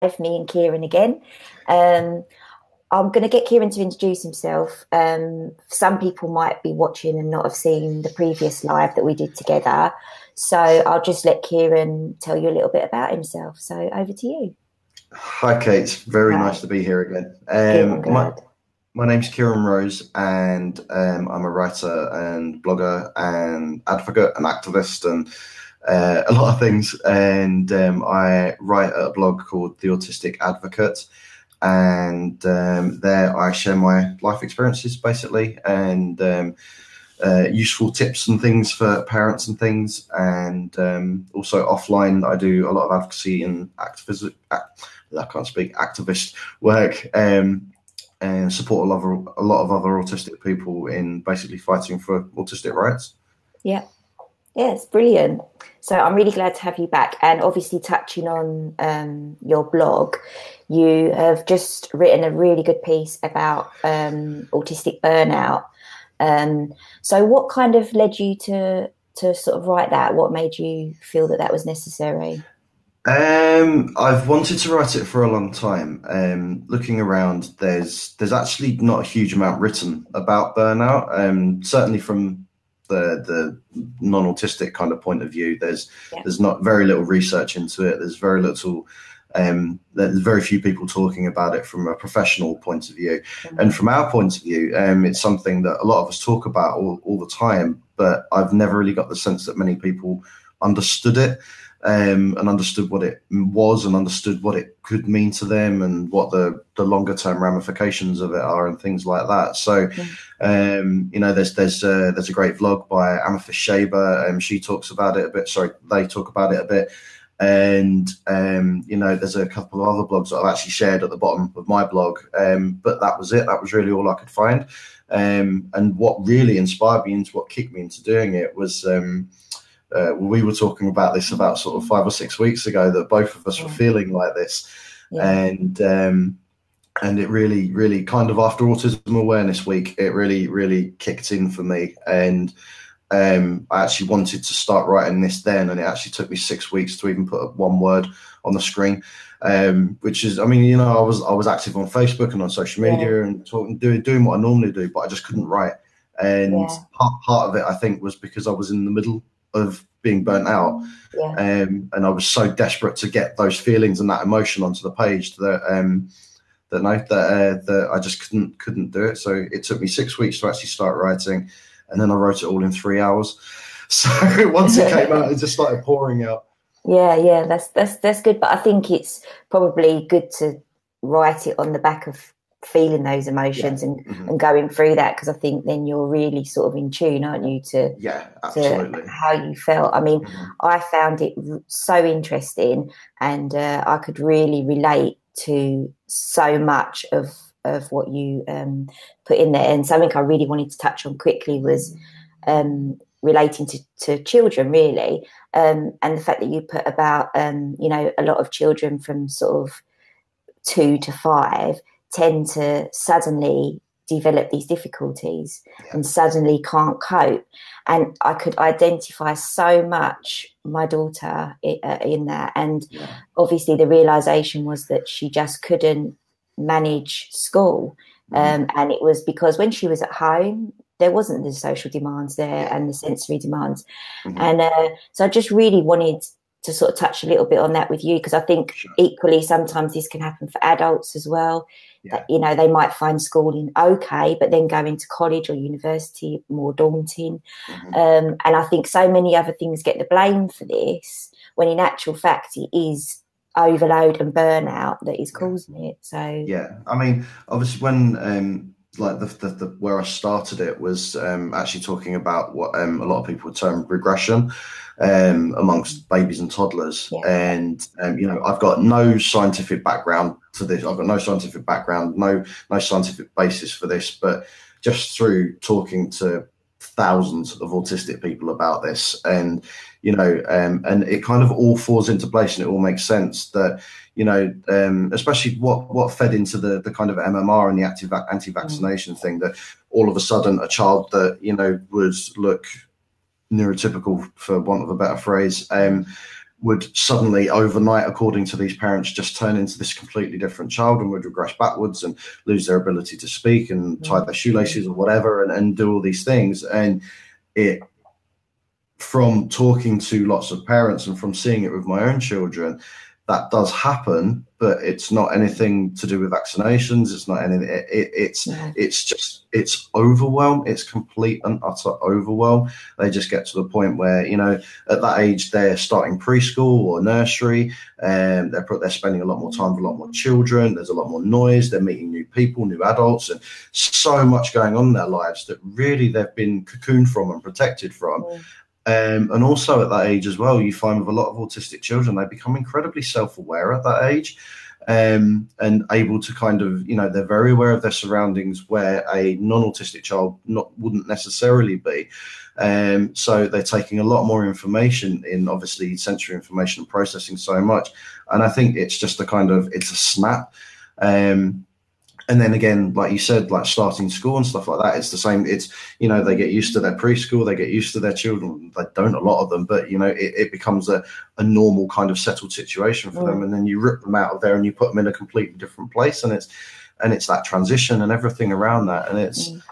me and Kieran again. I'm going to get Kieran to introduce himself. Some people might be watching and not have seen the previous live that we did together. So I'll just let Kieran tell you a little bit about himself. So over to you. Hi, Kate. Very nice to be here again. My name's Kieran Rose, and I'm a writer and blogger and advocate and activist and a lot of things. And I write a blog called The Autistic Advocate. And there I share my life experiences, basically, and useful tips and things for parents and things. And also offline, I do a lot of advocacy and activist work, and support a lot of other autistic people in basically fighting for autistic rights. Yeah, it's brilliant. So I'm really glad to have you back. And obviously, touching on your blog, you have just written a really good piece about autistic burnout. So what kind of led you to sort of write that? What made you feel that was necessary? I've wanted to write it for a long time. Looking around, there's actually not a huge amount written about burnout. Certainly from the non-autistic kind of point of view, there's not very little research into it. There's very little. There's very few people talking about it from a professional point of view. Mm-hmm. And from our point of view, it's something that a lot of us talk about all the time, but I've never really got the sense that many people understood it, and understood what it was and understood what it could mean to them and what the longer term ramifications of it are and things like that. So, there's a great vlog by Amethyst Shaber. She talks about it a bit. Sorry, they talk about it a bit. And there's a couple of other blogs that I've actually shared at the bottom of my blog, but that was it. That was really all I could find. And what really inspired me into what kicked me into doing it was we were talking about this about sort of 5 or 6 weeks ago, that both of us were feeling like this. And it really kind of, after Autism Awareness Week, it really kicked in for me. And I actually wanted to start writing this then, and it actually took me 6 weeks to even put one word on the screen, which is, I was active on Facebook and on social media and talking, doing what I normally do, but I just couldn't write. And part of it, I think, was because I was in the middle of being burnt out, and I was so desperate to get those feelings and that emotion onto the page that I just couldn't do it. So it took me 6 weeks to actually start writing. And then I wrote it all in 3 hours. So once it came out, it just started pouring out. Yeah, that's good. But I think it's probably good to write it on the back of feeling those emotions and going through that, because I think then you're really sort of in tune, aren't you, to how you felt. I mean, I found it so interesting, and I could really relate to so much of what you put in there. And something I really wanted to touch on quickly was relating to children, really, and the fact that you put about a lot of children from sort of 2 to 5 tend to suddenly develop these difficulties and suddenly can't cope. And I could identify so much my daughter in that. And obviously the realization was that she just couldn't manage school. And it was because when she was at home, there wasn't the social demands there and the sensory demands. And so I just really wanted to sort of touch a little bit on that with you, because I think equally sometimes this can happen for adults as well. That, they might find schooling okay, but then going to college or university more daunting. And I think so many other things get the blame for this, when in actual fact it is overload and burnout that is causing it. So I mean, obviously when like the where I started it was actually talking about what a lot of people would term regression amongst babies and toddlers. And I've got no scientific background to this. I've got no scientific background, no scientific basis for this, but just through talking to thousands of autistic people about this, and and it kind of all falls into place, and it all makes sense that especially what fed into the kind of MMR and the active anti-vaccination thing, that all of a sudden a child that would look neurotypical, for want of a better phrase, would suddenly overnight, according to these parents, just turn into this completely different child and would regress backwards and lose their ability to speak and tie their shoelaces or whatever and do all these things. And it, from talking to lots of parents and from seeing it with my own children, that does happen, but it's not anything to do with vaccinations. It's not anything. It's overwhelm. It's complete and utter overwhelm. They just get to the point where, at that age, they're starting preschool or nursery, and they're spending a lot more time with a lot more children. There's a lot more noise. They're meeting new people, new adults, and so much going on in their lives that really they've been cocooned from and protected from. And also at that age as well, you find with a lot of autistic children, they become incredibly self-aware at that age, and able to kind of, they're very aware of their surroundings where a non-autistic child wouldn't necessarily be. So they're taking a lot more information in, obviously sensory information and processing so much. And I think it's just it's a snap. And then again, like you said, like starting school and stuff like that, it's the same. It's, they get used to their preschool, they get used to their children. They don't, a lot of them, but, it becomes a normal kind of settled situation for them. And then you rip them out of there and you put them in a completely different place. And it's that transition and everything around that. And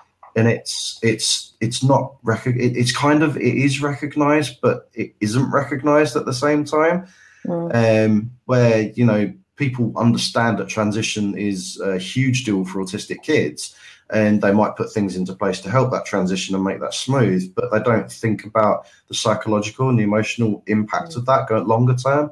it's not, it is recognized, but it isn't recognized at the same time. Where, people understand that transition is a huge deal for autistic kids, and they might put things into place to help that transition and make that smooth, but they don't think about the psychological and the emotional impact of that going longer term.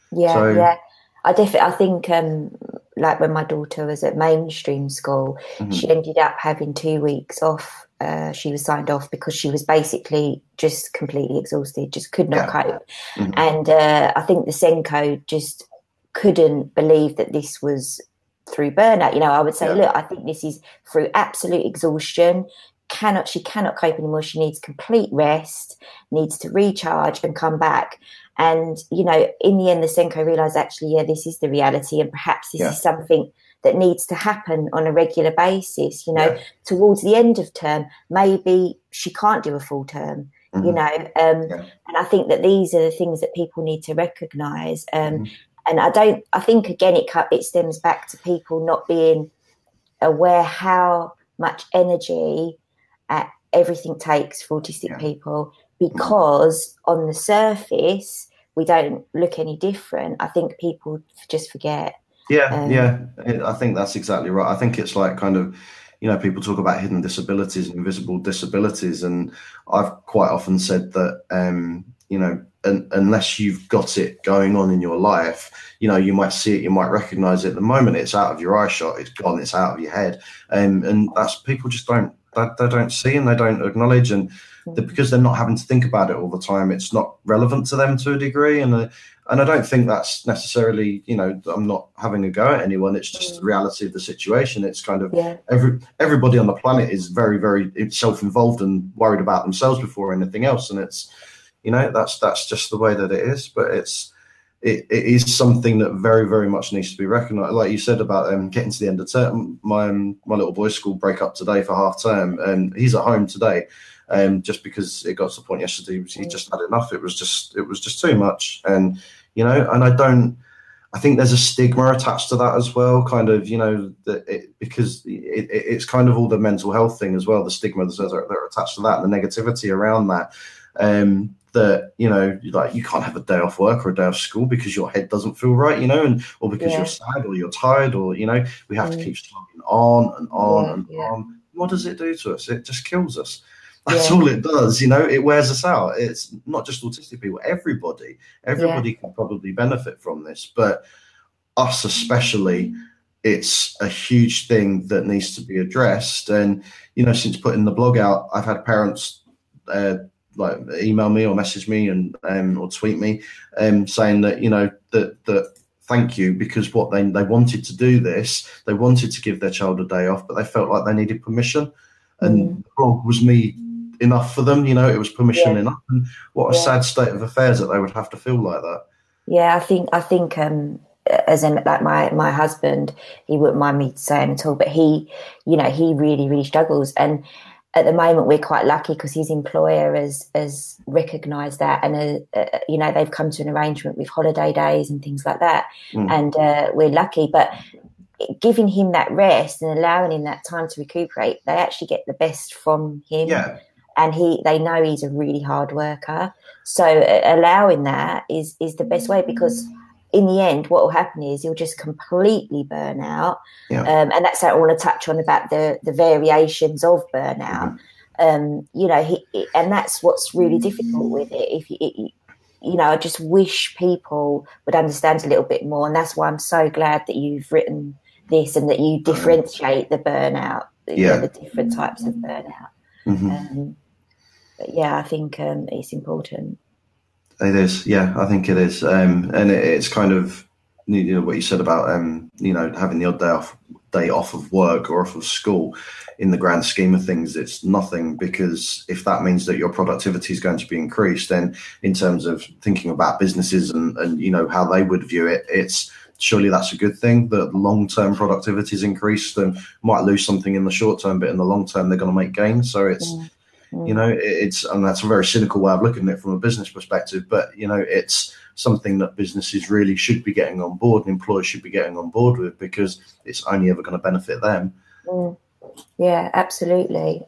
I think like when my daughter was at mainstream school, she ended up having 2 weeks off. She was signed off because she was basically just completely exhausted, just could not cope. And I think the Senko just couldn't believe that this was through burnout. I would say, look, I think this is through absolute exhaustion. She cannot cope anymore. She needs complete rest, needs to recharge and come back. And, in the end, the Senko realised, actually, this is the reality, and perhaps this is something that needs to happen on a regular basis. Towards the end of term, maybe she can't do a full term, and I think that these are the things that people need to recognise. And I think, again, it stems back to people not being aware how much energy everything takes for autistic people, because on the surface, we don't look any different. I think people just forget. I think that's exactly right. I think it's like kind of, people talk about hidden disabilities and invisible disabilities. And I've quite often said that, unless you've got it going on in your life, you might see it, you might recognize it. The moment it's out of your eye shot, it's gone, it's out of your head. And that's, people just they don't see and they don't acknowledge. And because they're not having to think about it all the time, it's not relevant to them to a degree. And I don't think that's necessarily, I'm not having a go at anyone. It's just the reality of the situation. It's kind of everybody on the planet is very, very self-involved and worried about themselves before anything else. And it's, that's just the way that it is. But it is something that very, very much needs to be recognised. Like you said about getting to the end of term, my little boy's school break up today for half term, and he's at home today, just because it got to the point yesterday he just had enough. It was just too much, and I think there's a stigma attached to that as well, kind of, because it's kind of all the mental health thing as well, the stigma that are attached to that, and the negativity around that. That, like, you can't have a day off work or a day off school because your head doesn't feel right, or because you're sad or you're tired, or, we have to keep slugging on and on and on. What does it do to us? It just kills us. That's all it does. It wears us out. It's not just autistic people, everybody can probably benefit from this, but us especially, it's a huge thing that needs to be addressed. And, since putting the blog out, I've had parents, like email me or message me and or tweet me saying that that thank you, because what they wanted to do this, they wanted to give their child a day off, but they felt like they needed permission, and the blog was me enough for them. It was permission enough. And what a sad state of affairs that they would have to feel like that. I think as in, like, my husband, he wouldn't mind me saying at all, but he really, really struggles. And at the moment we're quite lucky because his employer has recognised that, and you know, they've come to an arrangement with holiday days and things like that, and we're lucky. But giving him that rest and allowing him that time to recuperate, they actually get the best from him. Yeah. And they know he's a really hard worker, so allowing that is the best way, because in the end, what will happen is he'll just completely burn out. Yeah. And that's what I want to touch on about the variations of burnout. You know, and that's what's really difficult with it. You know, I just wish people would understand a little bit more. And that's why I'm so glad that you've written this and that you differentiate the burnout, you know, the different types of burnout. But yeah, I think it's important. It is, yeah, I think it is, and it's kind of, you know, what you said about you know, having the odd day off of work or off of school. In the grand scheme of things, it's nothing, because if that means that your productivity is going to be increased, then in terms of thinking about businesses and you know, how they would view it, it's surely that's a good thing, that long-term productivity is increased, and might lose something in the short term, but in the long term they're going to make gains. So it's you know, it's, and that's a very cynical way of looking at it from a business perspective, but you know, it's something that businesses really should be getting on board, and employers should be getting on board with, because it's only ever going to benefit them. Yeah, absolutely.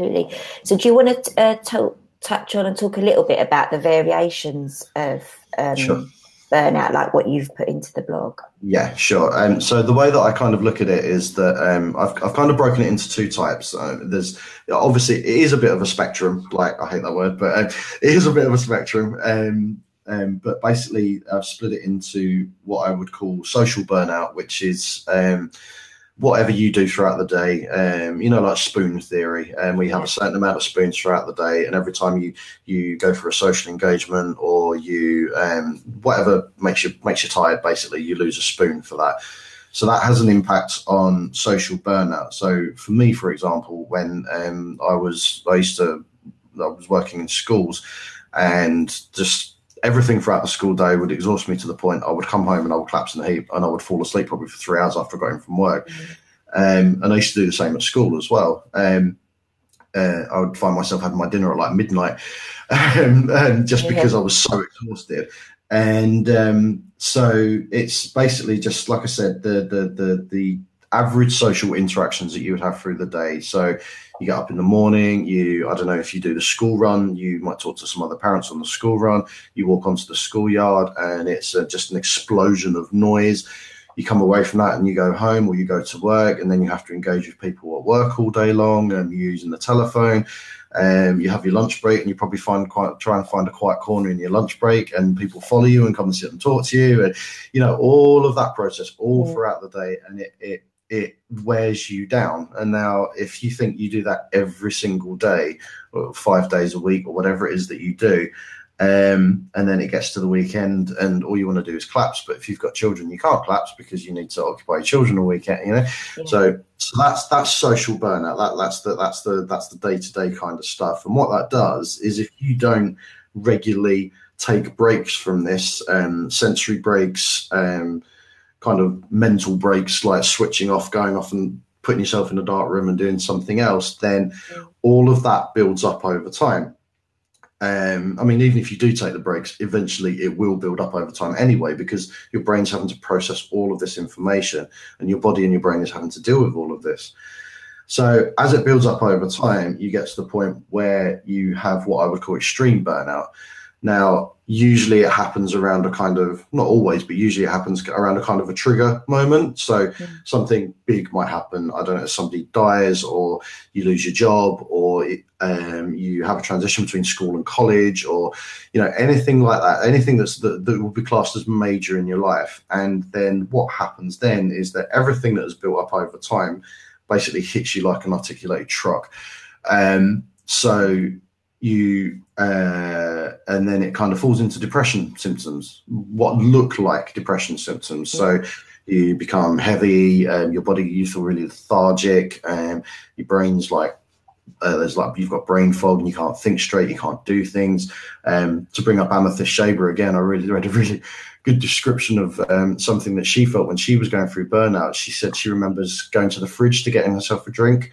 So do you want to touch on and talk a little bit about the variations of burnout, like what you've put into the blog? Yeah, sure. So the way that I kind of look at it is that I've kind of broken it into two types. There's obviously, it is a bit of a spectrum. Like, I hate that word, but it is a bit of a spectrum. But basically, I've split it into what I would call social burnout, which is whatever you do throughout the day, you know, like spoon theory, and we have a certain amount of spoons throughout the day, and every time you go for a social engagement, or you whatever makes you tired, basically you lose a spoon for that. So that has an impact on social burnout. So for me, for example, when I was working in schools, and just everything throughout the school day would exhaust me to the point I would come home and I would collapse in a heap, and I would fall asleep probably for 3 hours after I got home from work. And I used to do the same at school as well. I would find myself having my dinner at like midnight, and just because I was so exhausted. And so it's basically just, like I said, the average social interactions that you would have through the day. So you get up in the morning, I don't know if you do the school run, you might talk to some other parents on the school run, you walk onto the schoolyard, and it's just an explosion of noise. You come away from that and you go home, or you go to work, and then you have to engage with people at work all day long, and you're using the telephone. You have your lunch break, and you probably try and find a quiet corner in your lunch break, and people follow you and come and sit and talk to you, and you know, all of that process all throughout the day, and it wears you down. And now if you think you do that every single day, or 5 days a week, or whatever it is that you do, and then it gets to the weekend and all you want to do is collapse. But if you've got children, you can't collapse because you need to occupy your children all weekend, you know. So that's social burnout. That's the day-to-day kind of stuff. And what that does is, if you don't regularly take breaks from this, sensory breaks, kind of mental breaks, like switching off, going off and putting yourself in a dark room and doing something else, then all of that builds up over time. I mean, even if you do take the breaks, eventually it will build up over time anyway, because your brain's having to process all of this information, and your body and your brain is having to deal with all of this. So as it builds up over time, you get to the point where you have what I would call extreme burnout. Now, usually it happens around a kind of, not always, but usually it happens around a kind of a trigger moment. So something big might happen. I don't know, somebody dies, or you lose your job, or you have a transition between school and college, or, you know, anything like that, anything that will be classed as major in your life. And then what happens then is that everything that has built up over time basically hits you like an articulated truck. So you and then it kind of falls into depression symptoms, what look like depression symptoms. So you become heavy, your body, you feel really lethargic, your brain's like you've got brain fog, and you can't think straight, you can't do things. To bring up Amethyst Shaber again, I really read a really good description of something that she felt when she was going through burnout. She said she remembers going to the fridge to get herself a drink,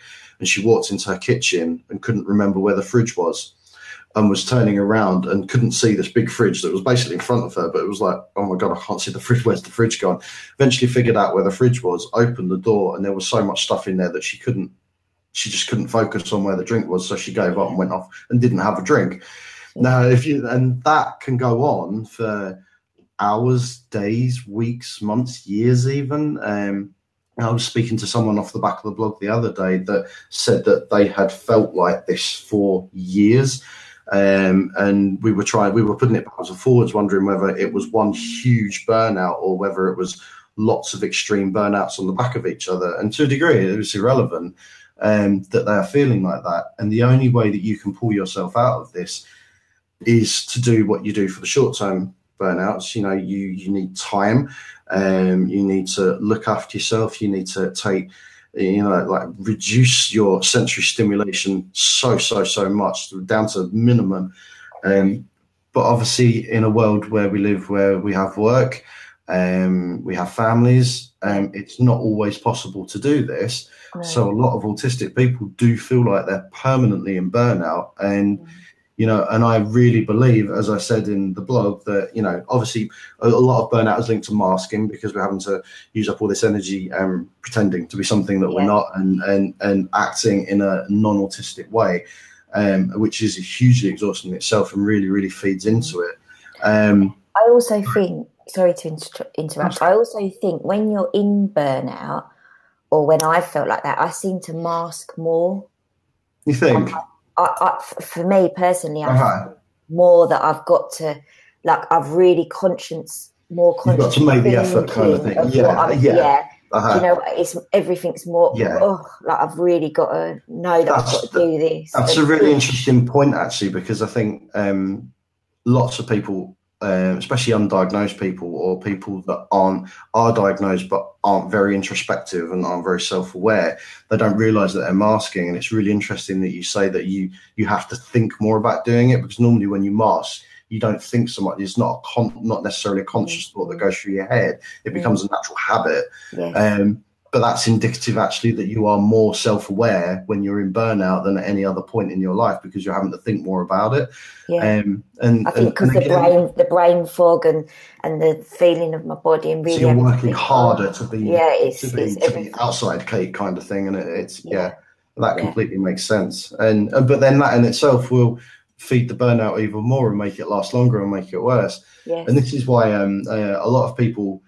and she walked into her kitchen and couldn't remember where the fridge was, and was turning around and couldn't see this big fridge that was basically in front of her, but it was like, oh my God, I can't see the fridge. Where's the fridge gone? Eventually figured out where the fridge was, opened the door, and there was so much stuff in there that she just couldn't focus on where the drink was. So she gave up and went off and didn't have a drink. Now, and that can go on for hours, days, weeks, months, years even. I was speaking to someone off the back of the blog the other day that said that they had felt like this for years. And we were putting it backwards and forwards, wondering whether it was one huge burnout or whether it was lots of extreme burnouts on the back of each other. And to a degree, it was irrelevant that they are feeling like that. And the only way that you can pull yourself out of this is to do what you do for the short-term burnouts. You know, you need time. You need to look after yourself. You need to take, like reduce your sensory stimulation so much down to minimum. But obviously in a world where we live, where we have work, we have families, it's not always possible to do this. Right. So a lot of autistic people do feel like they're permanently in burnout. And and I really believe, as I said in the blog, that, obviously a lot of burnout is linked to masking, because we're having to use up all this energy pretending to be something that we're not, and acting in a non-autistic way, which is hugely exhausting in itself and really, really feeds into it. I also think, sorry to interrupt, I also think when you're in burnout, or when I felt like that, I seem to mask more. You think? For me personally, I feel more that I've got to, like, I've really more conscious. You've got to make the effort, kind of thing. Everything's more. Like I've really got to know that I've got to do this. That's a really interesting point, actually, because I think lots of people, especially undiagnosed people, or people that are diagnosed but aren't very introspective and aren't very self-aware, they don't realize that they're masking. And it's really interesting that you say that you have to think more about doing it, because normally when you mask, you don't think so much. It's not necessarily a conscious thought that goes through your head. It becomes a natural habit. Yes. But that's indicative, actually, that you are more self-aware when you're in burnout than at any other point in your life, because you're having to think more about it. Yeah. I think because the brain fog and the feeling of my body, and really, so you're working harder to be to be outside Kate, kind of thing, and that completely makes sense. But then that in itself will feed the burnout even more and make it last longer and make it worse. Yes. And this is why a lot of people,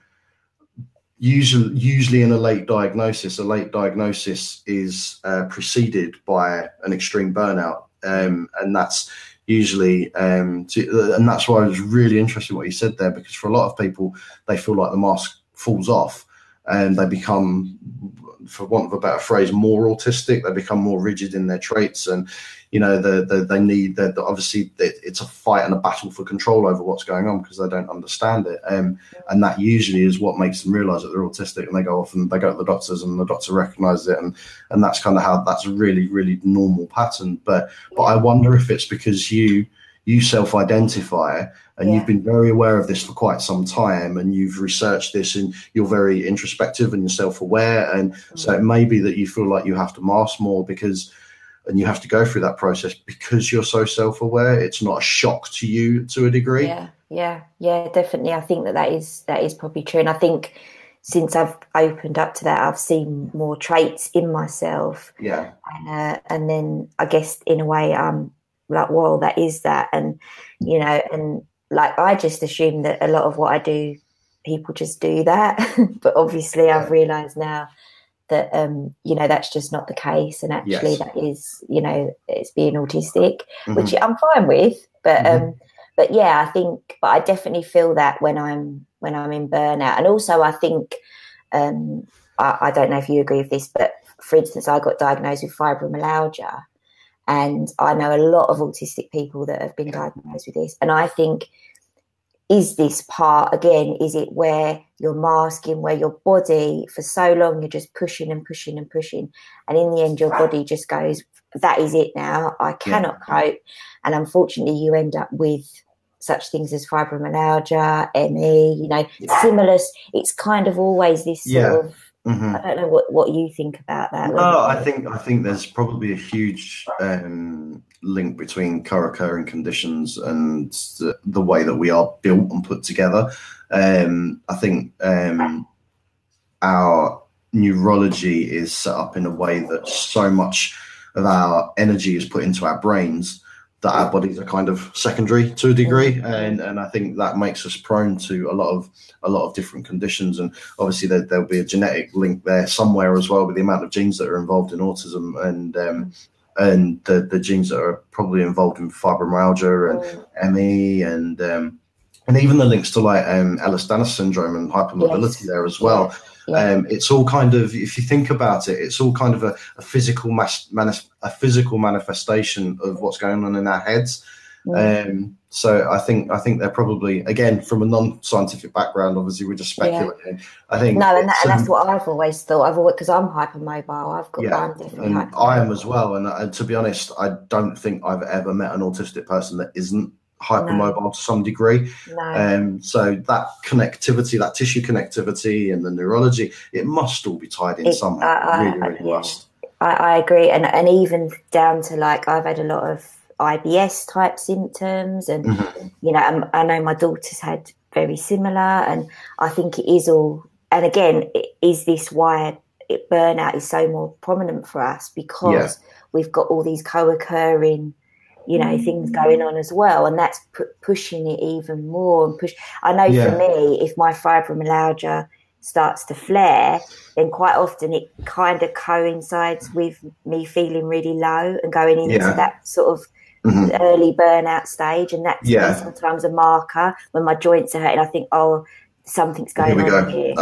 usually in a late diagnosis is preceded by an extreme burnout, and that's usually and that's why I was really interested in what you said there, because for a lot of people, they feel like the mask falls off and they become, for want of a better phrase, more autistic. They become more rigid in their traits, and they need that. Obviously, it's a fight and a battle for control over what's going on, because they don't understand it, and that usually is what makes them realise that they're autistic, and they go off and they go to the doctors, and the doctor recognises it, and that's kind of how, that's a really, really normal pattern. But I wonder if it's because you self-identify, and you've been very aware of this for quite some time, and you've researched this, and you're very introspective and you're self-aware, and so it may be that you feel like you have to mask more, and you have to go through that process because you're so self-aware. It's not a shock to you to a degree. Yeah, definitely. I think that is probably true, and I think since I've opened up to that, I've seen more traits in myself. Yeah, and then I guess in a way I'm like, well, that is that, and and like I just assume that a lot of what I do, people just do that, but obviously I've realised now that that's just not the case, and actually that is it's being autistic, which I'm fine with, but but yeah, but I definitely feel that when I'm in burnout. And also I think I don't know if you agree with this, but for instance, I got diagnosed with fibromyalgia, and I know a lot of autistic people that have been diagnosed with this. And I think, is this part, again, is it where you're masking, where your body, for so long, you're just pushing and pushing and pushing. And in the end, your body just goes, that is it now. I cannot cope. And unfortunately, you end up with such things as fibromyalgia, ME, similar. It's kind of always this sort of I don't know what you think about that. No, I think there's probably a huge link between co-occurring conditions and the way that we are built and put together. I think our neurology is set up in a way that so much of our energy is put into our brains that our bodies are kind of secondary to a degree, and I think that makes us prone to a lot of different conditions. And obviously there'll be a genetic link there somewhere as well with the amount of genes that are involved in autism and the genes that are probably involved in fibromyalgia and ME and even the links to like Ehlers-Danlos syndrome and hypermobility there as well. It's all kind of, if you think about it, it's all kind of a physical manifestation of what's going on in our heads. So I think they're probably, again, from a non-scientific background, obviously we're just speculating. I think and that's what I've always thought. Because I'm hypermobile. I'm definitely hypermobile. I am as well. And to be honest, I don't think I've ever met an autistic person that isn't hypermobile to some degree. So that connectivity, that tissue connectivity and the neurology, it must all be tied in somehow. It really must. I agree. And even down to like, I've had a lot of IBS type symptoms and, I know my daughter's had very similar, and I think it is all, and again, is this why burnout is so more prominent for us? Because we've got all these co-occurring things going on as well, and that's pushing it even more. And I know for me, if my fibromyalgia starts to flare, then quite often it kind of coincides with me feeling really low and going into that sort of early burnout stage, and that's sometimes a marker when my joints are hurting. I think, something's going on here.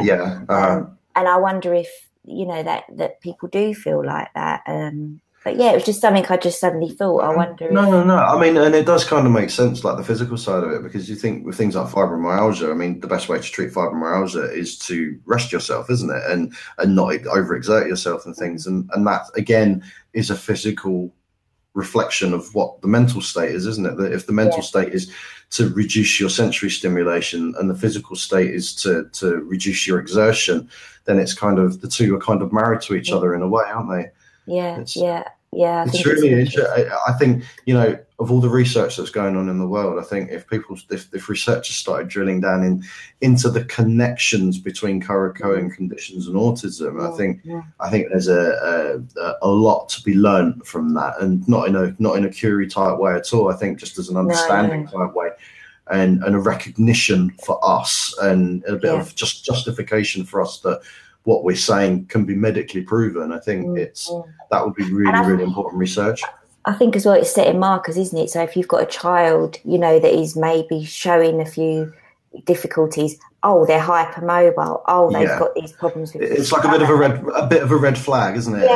And I wonder if that people do feel like that. But it was just something I just suddenly thought. I wonder. No. I mean, and it does kind of make sense, like the physical side of it, because you think with things like fibromyalgia, I mean, the best way to treat fibromyalgia is to rest yourself, isn't it? And not overexert yourself and things. And that, again, is a physical reflection of what the mental state is, isn't it? That if the mental state is to reduce your sensory stimulation and the physical state is to reduce your exertion, then it's kind of, the two are kind of married to each other in a way, aren't they? It's really interesting. I think, of all the research that's going on in the world, I think if researchers started drilling down into the connections between co-occurring conditions and autism, I think there's a lot to be learned from that, and not in a Curie type way at all. I think just as an understanding type way, and a recognition for us, and a bit of just justification for us that what we're saying can be medically proven. I think that would be really important research. I think as well, it's setting markers, isn't it? So if you've got a child, that is maybe showing a few difficulties, they're hypermobile, they've got these problems with it's like a bit of a red flag, isn't it?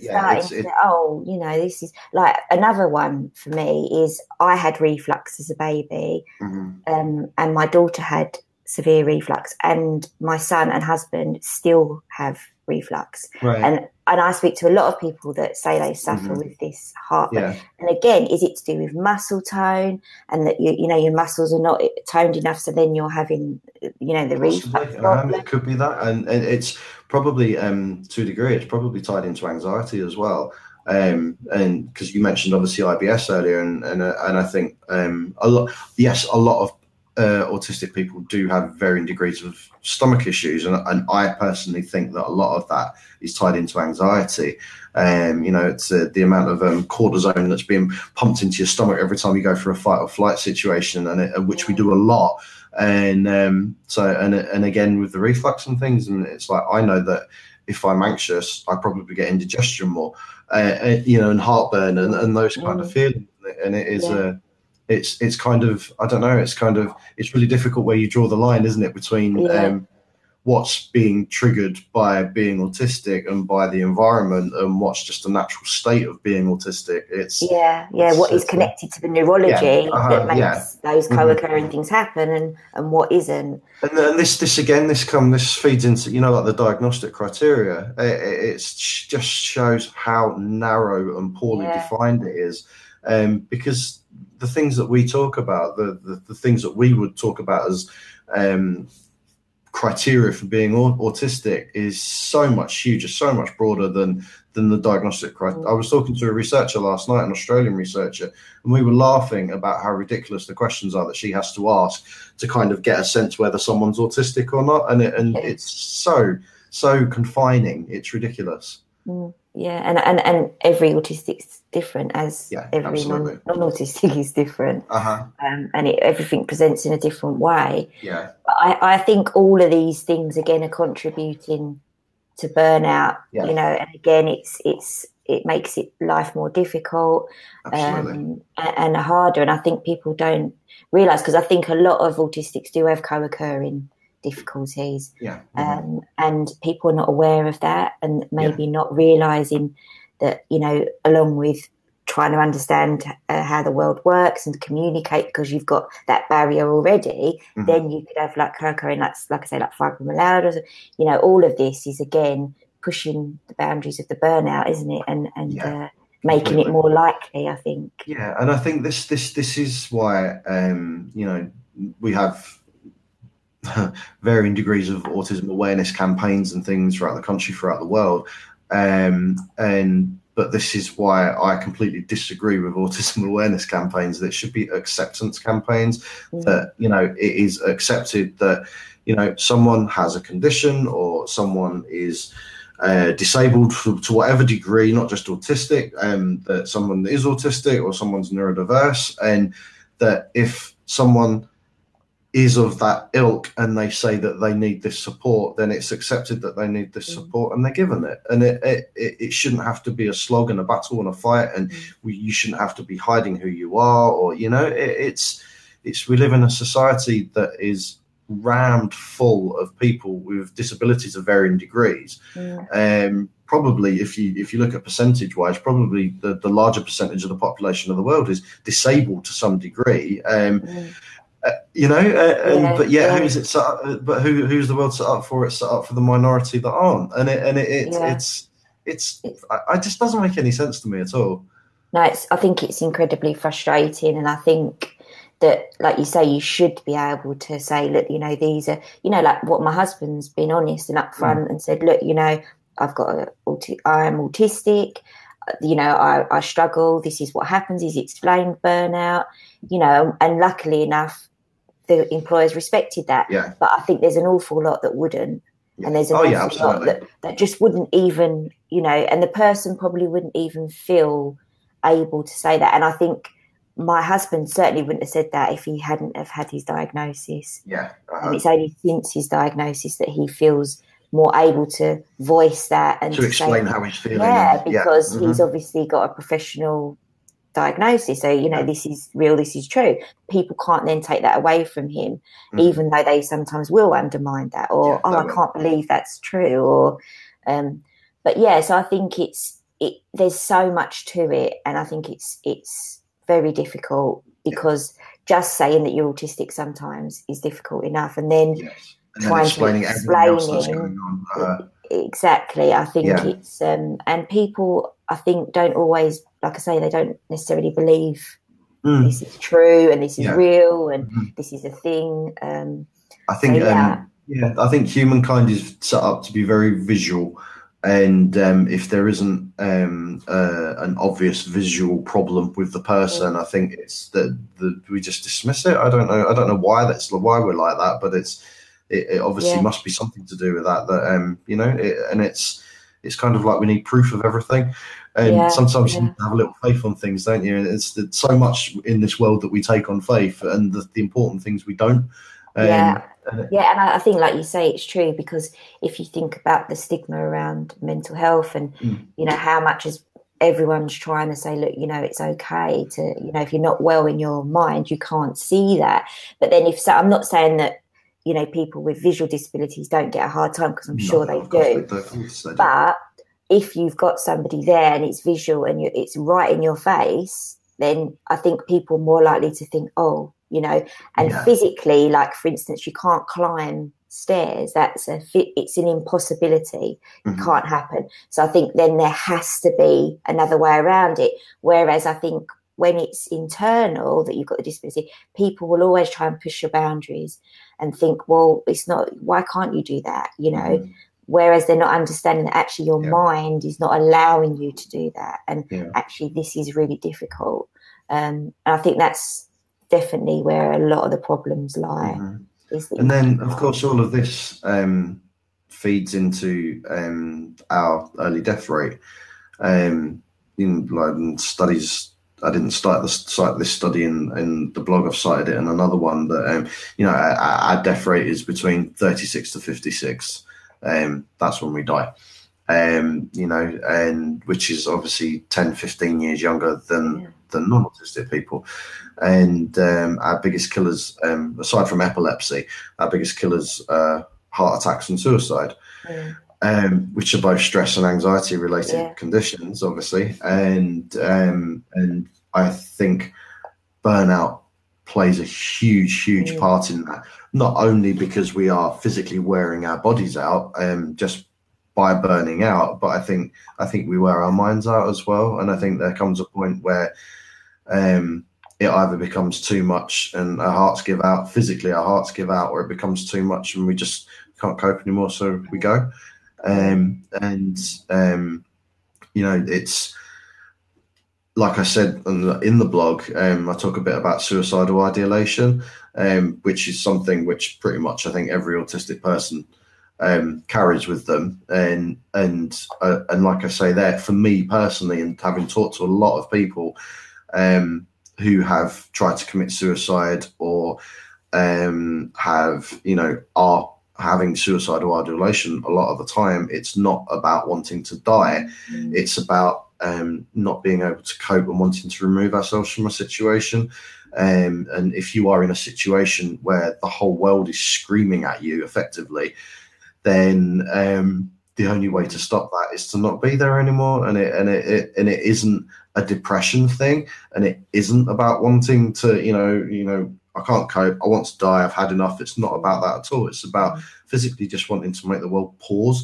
This is like, another one for me is I had reflux as a baby, and my daughter had severe reflux, and my son and husband still have reflux. And I speak to a lot of people that say they suffer with this heartburn. And again, is it to do with muscle tone, and that your muscles are not toned enough, so then you're having the reflux problem? It could be that, and it's probably to a degree it's probably tied into anxiety as well. And because you mentioned obviously IBS earlier, and I think a lot of autistic people do have varying degrees of stomach issues, and I personally think that a lot of that is tied into anxiety. It's the amount of cortisone that's being pumped into your stomach every time you go for a fight or flight situation, and which we do a lot. And again with the reflux and things, and it's like, I know that if I'm anxious, I probably get indigestion more, and heartburn and those kind of feelings, and it is it's kind of, I don't know, it's really difficult where you draw the line, isn't it, between what's being triggered by being autistic and by the environment, and what's just a natural state of being autistic. What is connected to the neurology that makes those co-occurring things happen, and what isn't. And then this feeds into, like the diagnostic criteria. It just shows how narrow and poorly defined it is, because the things that we talk about, the things that we would talk about as criteria for being autistic is so much huger, so much broader than the diagnostic criteria. I was talking to a researcher last night, an Australian researcher, and we were laughing about how ridiculous the questions are that she has to ask to kind of get a sense whether someone's autistic or not, and it's so confining. It's ridiculous. Yeah, and every autistic's different, as every non-autistic is different. And everything presents in a different way. Yeah. But I think all of these things again are contributing to burnout. Yeah. You know, and again, it makes life more difficult, and harder. And I think people don't realise, because I think a lot of autistics do have co-occurring difficulties, and people are not aware of that, and maybe not realizing that, you know, along with trying to understand how the world works and communicate, because you've got that barrier already, then you could have like co-occurring, like I say, like fibromyalgia. You know, all of this is again pushing the boundaries of the burnout, isn't it, and making it more likely, I think. Yeah, and I think this is why you know, we have varying degrees of autism awareness campaigns and things throughout the country, throughout the world, but this is why I completely disagree with autism awareness campaigns. That should be acceptance campaigns, that, you know, it is accepted that, you know, someone has a condition or someone is disabled to whatever degree, not just autistic, that someone is autistic or someone's neurodiverse, and that if someone is of that ilk and they say that they need this support, then it's accepted that they need this support and they're given it. And it shouldn't have to be a slog and a battle and a fight, and you shouldn't have to be hiding who you are, or, you know, it's we live in a society that is rammed full of people with disabilities of varying degrees. Probably if you look at percentage wise, probably the larger percentage of the population of the world is disabled to some degree. You know, but who's it set up, but who's the world set up for? It's set up for the minority that aren't, and it just doesn't make any sense to me at all. No, I think it's incredibly frustrating, and I think that, like you say, you should be able to say, look, you know, these are, you know, like what my husband's been honest and upfront and said, look, you know, I am autistic. You know, I struggle. This is what happens. He's explained burnout. You know, and luckily enough, the employers respected that. Yeah. But I think there's an awful lot that wouldn't. Yeah. And there's an awful lot that just wouldn't even, you know, and the person probably wouldn't even feel able to say that. And I think my husband certainly wouldn't have said that if he hadn't have had his diagnosis. Yeah. And it's only since his diagnosis that he feels more able to voice that and to explain how he's feeling. Yeah, because he's obviously got a professional diagnosis, so, you know, this is real, this is true. People can't then take that away from him, even though they sometimes will undermine that, or I can't believe that's true, or but yeah, so I think there's so much to it, and I think it's very difficult, because just saying that you're autistic sometimes is difficult enough, and then trying to explain exactly. I think it's and people, I think, don't always, like I say, they don't necessarily believe this is true and this is real and this is a thing. I think I think humankind is set up to be very visual, and if there isn't an obvious visual problem with the person, I think it's that we just dismiss it. I don't know why why we're like that, but it obviously must be something to do with that, you know, and it's kind of like we need proof of everything, and sometimes you need to have a little faith on things, don't you? It's so much in this world that we take on faith, and the important things we don't. And I think, like you say, it's true, because if you think about the stigma around mental health, and you know, how much is everyone's trying to say, look, you know, it's okay to, you know, if you're not well in your mind, you can't see that. But then I'm not saying that, you know, people with visual disabilities don't get a hard time, because I'm sure they do. But if you've got somebody there and it's visual and it's right in your face, then I think people are more likely to think, oh, you know, and physically, like, for instance, you can't climb stairs. It's an impossibility. It can't happen. So I think then there has to be another way around it. Whereas I think when it's internal that you've got the disability, people will always try and push your boundaries and think, well, it's not, why can't you do that? You know, whereas they're not understanding that actually your mind is not allowing you to do that. And actually this is really difficult. And I think that's definitely where a lot of the problems lie. And then, of course, all of this feeds into our early death rate. In studies, I didn't cite this study in the blog. I've cited it in another one, but our death rate is between 36 to 56. That's when we die. And which is obviously 10, 15 years younger than non-autistic people. And our biggest killers, aside from epilepsy, our biggest killers are heart attacks and suicide, which are both stress and anxiety related conditions, obviously. And I think burnout plays a huge part in that, not only because we are physically wearing our bodies out just by burning out, but I think we wear our minds out as well. And I think there comes a point where it either becomes too much and our hearts give out, physically our hearts give out, or it becomes too much and we just can't cope anymore, so we go. It's like I said in the blog, I talk a bit about suicidal ideation, which is something which pretty much I think every autistic person carries with them, and like I say there, for me personally, and having talked to a lot of people who have tried to commit suicide or are having suicidal ideation, a lot of the time it's not about wanting to die, it's about not being able to cope and wanting to remove ourselves from a situation. And if you are in a situation where the whole world is screaming at you effectively, then the only way to stop that is to not be there anymore. And it isn't a depression thing, and it isn't about wanting to, I can't cope, I want to die, I've had enough. It's not about that at all. It's about physically just wanting to make the world pause.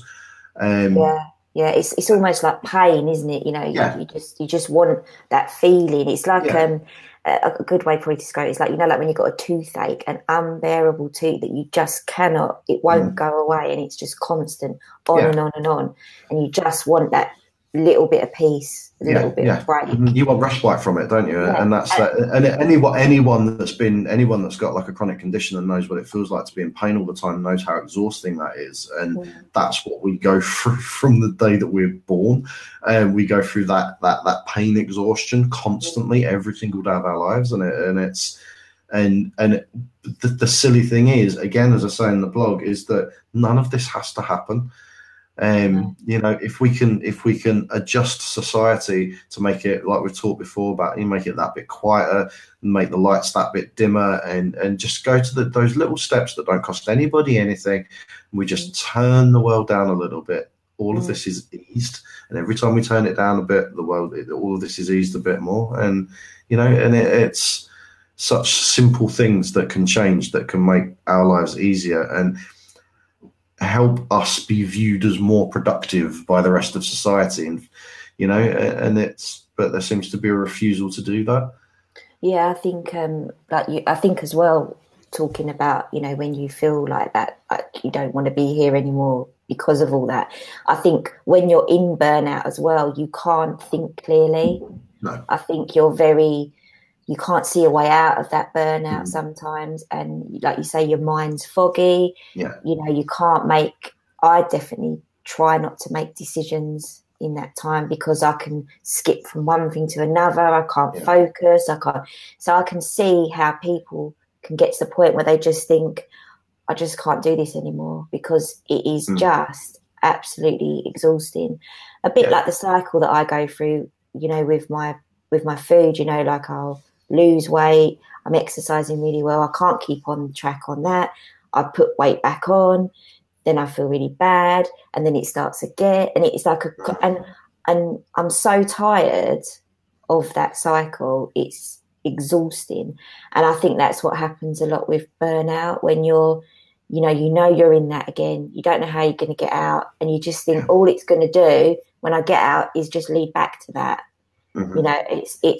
It's almost like pain, isn't it? You just want that feeling. It's like a good way probably to describe it is like, like when you've got a toothache, an unbearable tooth that you just cannot, it won't go away, and it's just constant and on and on, and you just want that little bit of peace, a little bit of break. You want respite from it, don't you? And that's that. And anyone that's got like a chronic condition and knows what it feels like to be in pain all the time knows how exhausting that is. And that's what we go through from the day that we're born. And we go through that pain exhaustion constantly every single day of our lives. And the silly thing is, again, as I say in the blog, is that none of this has to happen. If we can adjust society to make it, like we've talked before about, make it that bit quieter, make the lights that bit dimmer, and just go to those little steps that don't cost anybody anything. We just turn the world down a little bit. All of this is eased, and every time we turn it down a bit, all of this is eased a bit more. And it's such simple things that can change, that can make our lives easier and help us be viewed as more productive by the rest of society. And but there seems to be a refusal to do that. I think I think as well, talking about when you feel like that, like you don't want to be here anymore because of all that, I think when you're in burnout as well, you can't think clearly. I think you can't see a way out of that burnout sometimes. And like you say, your mind's foggy. You can't I definitely try not to make decisions in that time, because I can skip from one thing to another. I can't focus. So I can see how people can get to the point where they just think, I just can't do this anymore, because it is just absolutely exhausting. A bit like the cycle that I go through, with my food, like I'll lose weight, I'm exercising really well, I can't keep on track on that, I put weight back on, then I feel really bad, and then it starts again, and it's like and I'm so tired of that cycle. It's exhausting. And I think that's what happens a lot with burnout, when you're you're in that again, you don't know how you're going to get out, and you just think all it's going to do when I get out is just lead back to that.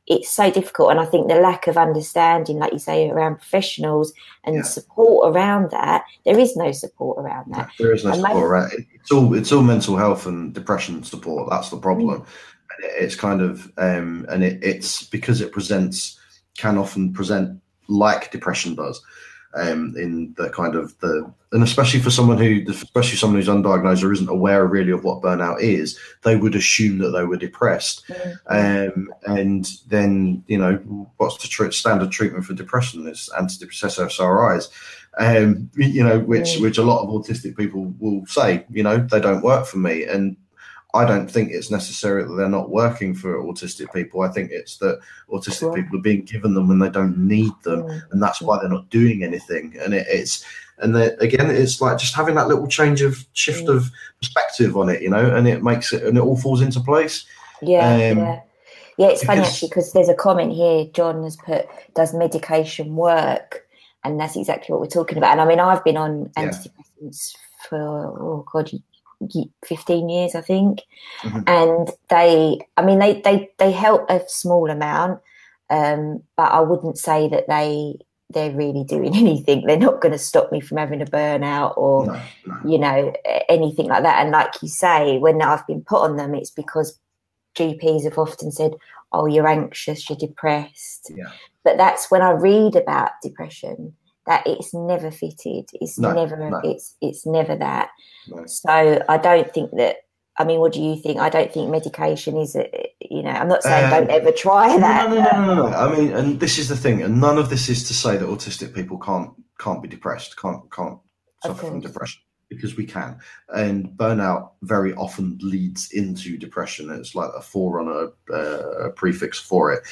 it's so difficult. And I think the lack of understanding, like you say, around professionals and support around that, there is no support around that. There is no support around it. It's all mental health and depression support. That's the problem. And it's kind of, and it's because it can often present like depression does. In the kind of and especially for someone who's undiagnosed or isn't aware really of what burnout is, they would assume that they were depressed. And then, what's the standard treatment for depression is antidepressant SRIs, which a lot of autistic people will say, they don't work for me. And I don't think it's necessary that they're not working for autistic people. I think it's that autistic people are being given them when they don't need them, and that's why they're not doing anything. And it's like just having that little shift of perspective on it, and it makes it, and it all falls into place. It's funny actually, because there's a comment here. John has put, "Does medication work?" And that's exactly what we're talking about. And I mean, I've been on antidepressants for 15 years, I think. And they help a small amount, but I wouldn't say that they're really doing anything. They're not going to stop me from having a burnout or anything like that. And like you say, when I've been put on them, it's because GPs have often said, "Oh, you're anxious, you're depressed." But that's when I read about depression, that it's never fitted. It's never that. So I don't think that. I mean, what do you think? I don't think medication is I'm not saying don't ever try that. No. I mean, and this is the thing, and none of this is to say that autistic people can't be depressed, can't suffer from depression, because we can. And burnout very often leads into depression. It's like a forerunner, a prefix for it.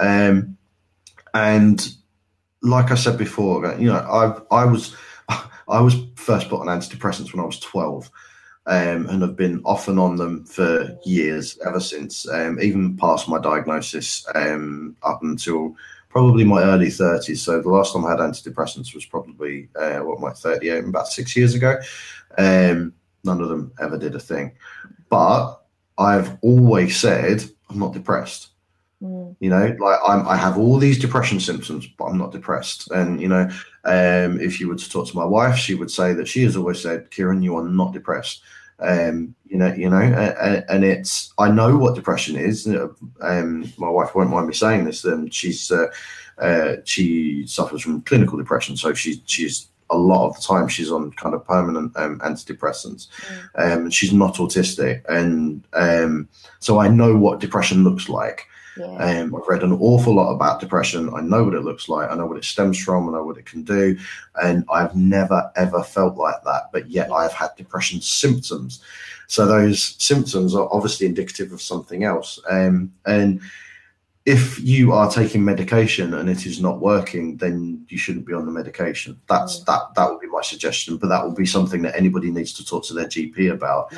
And like I said before, I was first put on antidepressants when I was 12, and have been off and on them for years ever since, even past my diagnosis, up until probably my early 30s. So the last time I had antidepressants was probably my 38, about 6 years ago. None of them ever did a thing, but I've always said I'm not depressed. I have all these depression symptoms, but I'm not depressed. And if you were to talk to my wife, she would say that she has always said, "Kieran, you are not depressed." And it's, I know what depression is. My wife won't mind me saying this. She suffers from clinical depression, so she's a lot of the time she's on kind of permanent antidepressants. She's not autistic, and so I know what depression looks like. I've read an awful lot about depression. I know what it looks like. I know what it stems from. I know what it can do. And I've never, ever felt like that. But yet I've had depression symptoms. So those symptoms are obviously indicative of something else. And if you are taking medication and it is not working, then you shouldn't be on the medication. That would be my suggestion. But that will be something that anybody needs to talk to their GP about.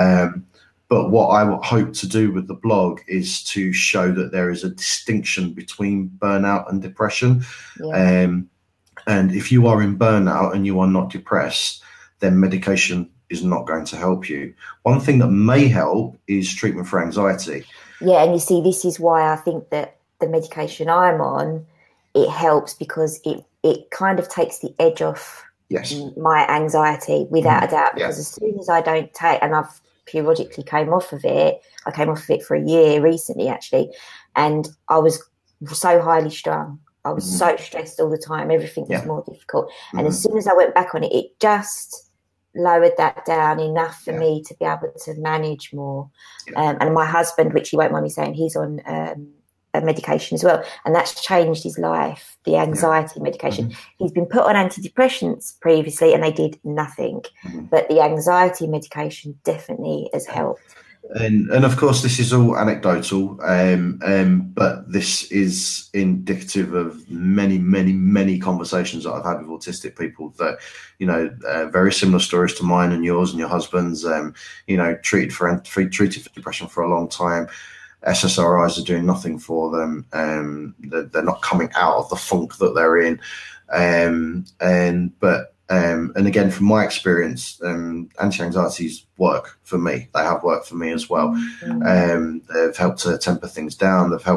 But what I hope to do with the blog is to show that there is a distinction between burnout and depression. And if you are in burnout and you are not depressed, then medication is not going to help you. One thing that may help is treatment for anxiety. Yeah, and you see, this is why I think that the medication I'm on, it helps, because it kind of takes the edge off my anxiety, without a doubt. Because as soon as I don't take, and I've periodically came off of it. I came off of it for a year recently, actually, and I was so highly strung. I was so stressed all the time. Everything was more difficult. And as soon as I went back on it, it just lowered that down enough for me to be able to manage more. And my husband, which he won't mind me saying, he's on a medication as well, and that's changed his life, the anxiety medication. He's been put on antidepressants previously and they did nothing, but the anxiety medication definitely has helped. And of course this is all anecdotal, but this is indicative of many conversations that I've had with autistic people that, very similar stories to mine and yours and your husband's, treated for depression for a long time. SSRIs are doing nothing for them. They're not coming out of the funk that they're in. And again, from my experience, anti-anxieties work for me. They have worked for me as well. They've helped to temper things down. They've helped to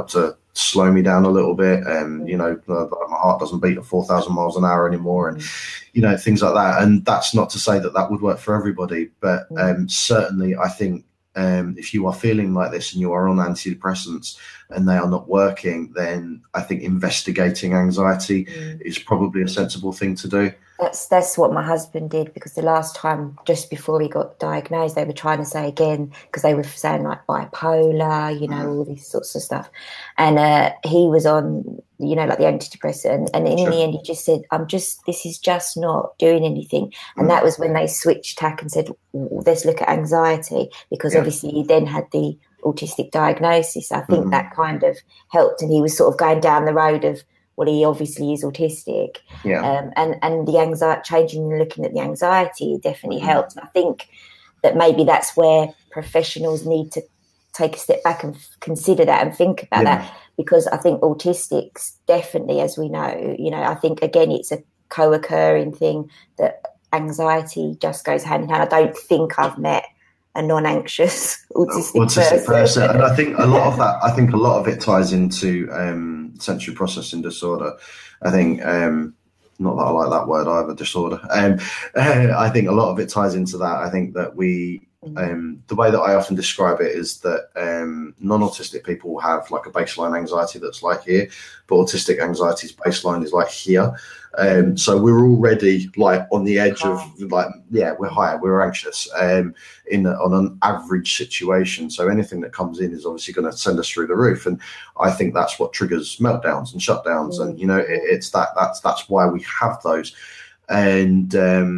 slow me down a little bit, and my heart doesn't beat at 4,000 miles an hour anymore, and things like that. And that's not to say that would work for everybody, but certainly I think if you are feeling like this and you are on antidepressants and they are not working, then I think investigating anxiety is probably a sensible thing to do. That's what my husband did, because the last time, just before he got diagnosed, they were trying to say again, because they were saying like bipolar, all these sorts of stuff. And he was on, like the antidepressant. And in the end, he just said, this is just not doing anything. And that was when they switched tack and said, let's look at anxiety, because obviously he then had the autistic diagnosis. I think that kind of helped. And he was sort of going down the road of, well, he obviously is autistic, and the anxiety, changing and looking at the anxiety definitely helped. And I think that maybe that's where professionals need to take a step back and consider that and think about that, because I think autistics definitely, as we know, I think again it's a co-occurring thing, that anxiety just goes hand in hand. I don't think I've met a non-anxious autistic person. And I think a lot of it ties into sensory processing disorder. I think not that I like that word either, disorder. I think a lot of it ties into that. I think that the way that I often describe it is that non-autistic people have like a baseline anxiety that's like here, but autistic anxiety's baseline is like here. So we're already like on the edge of like, we're higher, we're anxious on an average situation. So anything that comes in is obviously going to send us through the roof. And I think that's what triggers meltdowns and shutdowns. And, that's why we have those. And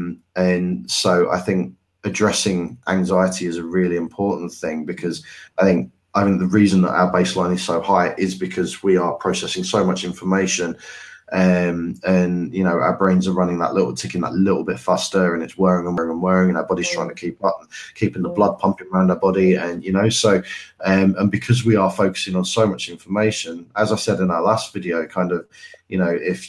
so I think addressing anxiety is a really important thing, because I think the reason that our baseline is so high is because we are processing so much information, and our brains are running ticking that little bit faster, and it's whirring and whirring and whirring, and our body's trying to keep up, keeping the blood pumping around our body, and and because we are focusing on so much information, as I said in our last video, kind of, if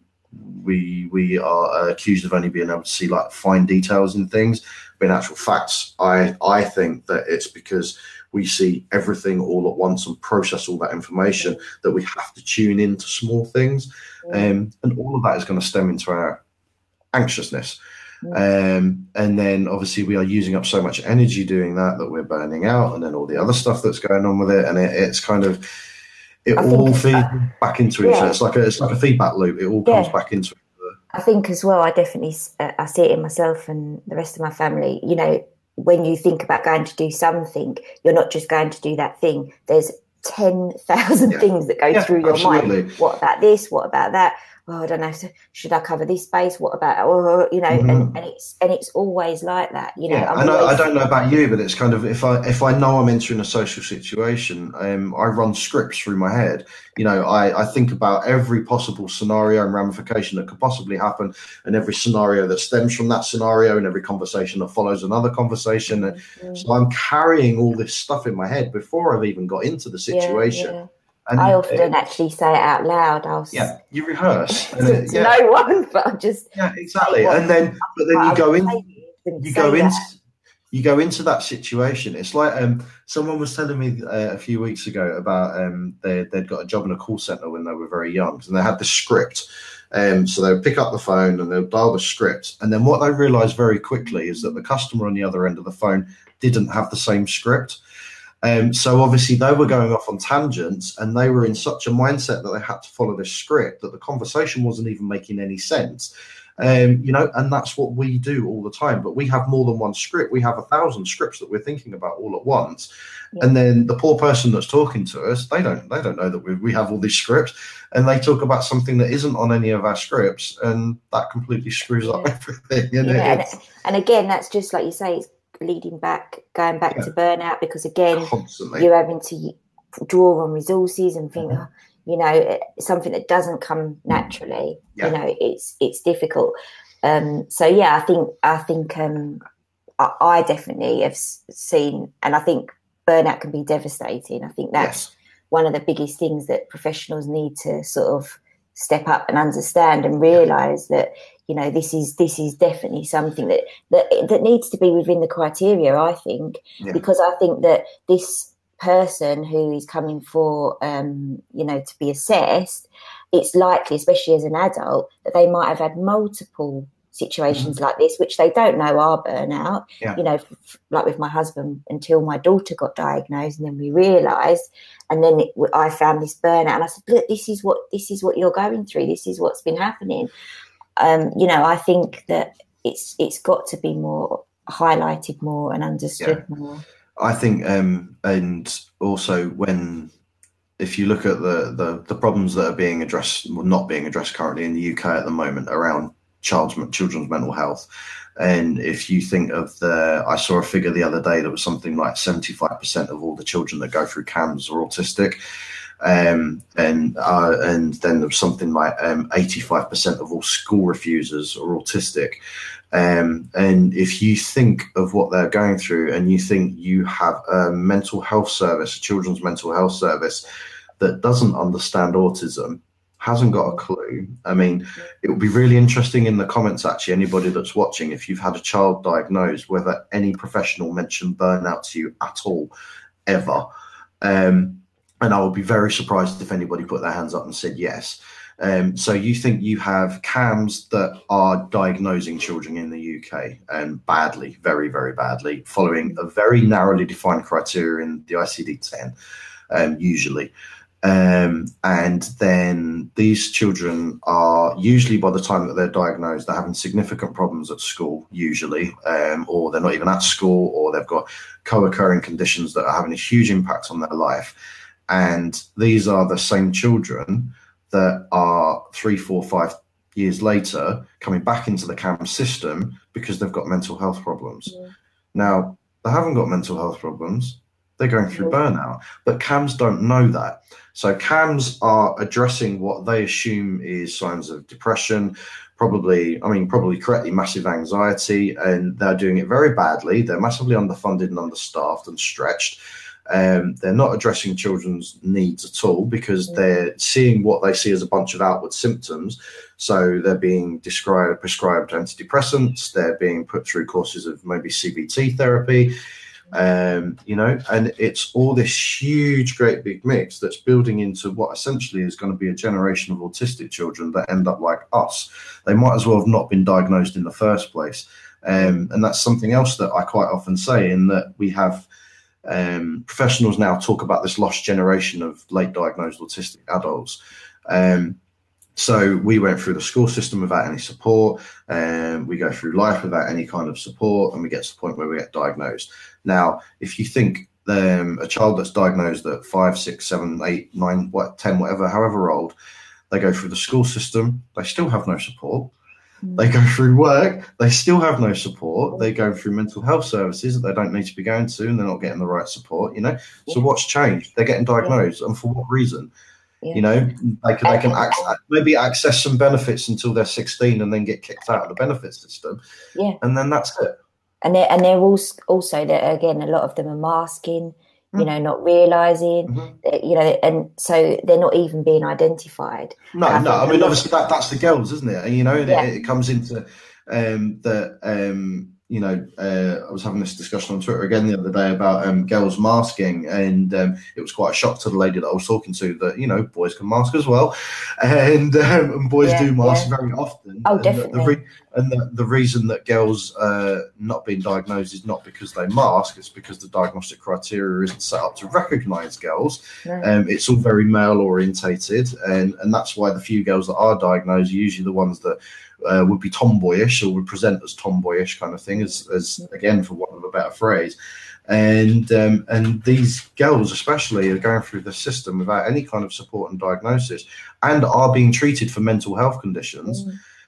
we are accused of only being able to see like fine details in things, but in actual facts, I think that it's because we see everything all at once and process all that information that we have to tune into small things. And all of that is going to stem into our anxiousness. And then obviously we are using up so much energy doing that we're burning out, and then all the other stuff that's going on with it. And it's kind of, it all feeds back into each other. It's like a feedback loop. It all comes back into it. I think as well, I definitely I see it in myself and the rest of my family. When you think about going to do something, you're not just going to do that thing. There's 10,000 things that go through your mind. What about this? What about that? Oh, I don't know. Should I cover this space? What about, and it's always like that. I don't know about you, but it's kind of, if I know I'm entering a social situation, I run scripts through my head. I think about every possible scenario and ramification that could possibly happen, and every scenario that stems from that scenario, and every conversation that follows another conversation. And so I'm carrying all this stuff in my head before I've even got into the situation. Yeah. And I often actually say it out loud. You rehearse. No one, but I just exactly. And then you go into that situation. It's like someone was telling me a few weeks ago about they'd got a job in a call center when they were very young, and they had the script. So they would pick up the phone and they would dial the script, and then what they realised very quickly is that the customer on the other end of the phone didn't have the same script. So obviously they were going off on tangents, and they were in such a mindset that they had to follow this script that the conversation wasn't even making any sense. And that's what we do all the time. But we have more than one script. We have 1,000 scripts that we're thinking about all at once. Yeah. And then the poor person that's talking to us, they don't know that we have all these scripts, and they talk about something that isn't on any of our scripts, and that completely screws up everything. And again, that's just like you say, it's going back to burnout, because again, constantly you're having to draw on resources and think, something that doesn't come naturally. It's difficult. I think I definitely have seen, and I think burnout can be devastating. I think that's one of the biggest things that professionals need to sort of step up and understand and realise that this is definitely something that needs to be within the criteria, I think, because I think that this person who is coming for, to be assessed, it's likely, especially as an adult, that they might have had multiple situations like this, which they don't know are burnout. Like with my husband, until my daughter got diagnosed, and then we realised, and then I found this burnout, and I said, look, this is what you're going through. This is what's been happening. I think that it's got to be more highlighted more and understood more. I think, and also if you look at the problems that are being addressed, well, not being addressed currently in the UK at the moment around children's mental health, and if you think of I saw a figure the other day that was something like 75% of all the children that go through CAMHS are autistic. And then there was something like 85% of all school refusers are autistic. And if you think of what they're going through, and you think you have a mental health service, a children's mental health service that doesn't understand autism, hasn't got a clue. I mean, it would be really interesting in the comments, actually, anybody that's watching, if you've had a child diagnosed, whether any professional mentioned burnout to you at all, ever. And I would be very surprised if anybody put their hands up and said yes. So you think you have CAMHS that are diagnosing children in the UK, and badly, very, very badly, following a very narrowly defined criteria in the ICD-10, usually. And then these children are usually, by the time that they're diagnosed, they're having significant problems at school, usually, or they're not even at school, or they've got co-occurring conditions that are having a huge impact on their life. And these are the same children that are 3, 4, 5 years later coming back into the CAMHS system because they've got mental health problems. Now, they haven't got mental health problems. They're going through burnout. But CAMHS don't know that. So CAMHS are addressing what they assume is signs of depression, probably correctly, massive anxiety, and they're doing it very badly. They're massively underfunded and understaffed and stretched. They're not addressing children's needs at all, because they're seeing what they see as a bunch of outward symptoms. So they're being prescribed antidepressants. They're being put through courses of maybe CBT therapy, and it's all this huge, great big mix that's building into what essentially is going to be a generation of autistic children that end up like us. They might as well have not been diagnosed in the first place. And that's something else that I quite often say, in that we have professionals now talk about this lost generation of late diagnosed autistic adults. So we went through the school system without any support, and we go through life without any kind of support, and we get to the point where we get diagnosed. Now, if you think a child that's diagnosed at 5, 6, 7, 8, 9, 10, whatever, however old, they go through the school system, they still have no support. They go through work, they still have no support. They go through mental health services that they don't need to be going to, and they're not getting the right support, So what's changed? They're getting diagnosed, and for what reason? They can access some benefits until they're 16 and then get kicked out of the benefit system. And then that's it. And they're also that, again, a lot of them are masking, not realising, and so they're not even being identified. No. I mean, obviously that's the girls, isn't it? And, it comes into I was having this discussion on Twitter again the other day about girls masking, and it was quite a shock to the lady that I was talking to that, boys can mask as well, and boys do mask very often. Oh, definitely. The reason that girls are not being diagnosed is not because they mask, it's because the diagnostic criteria isn't set up to recognise girls. It's all very male orientated, and that's why the few girls that are diagnosed are usually the ones that would be tomboyish, or would present as tomboyish kind of thing, as again, for want of a better phrase. And these girls especially are going through the system without any kind of support and diagnosis, and are being treated for mental health conditions.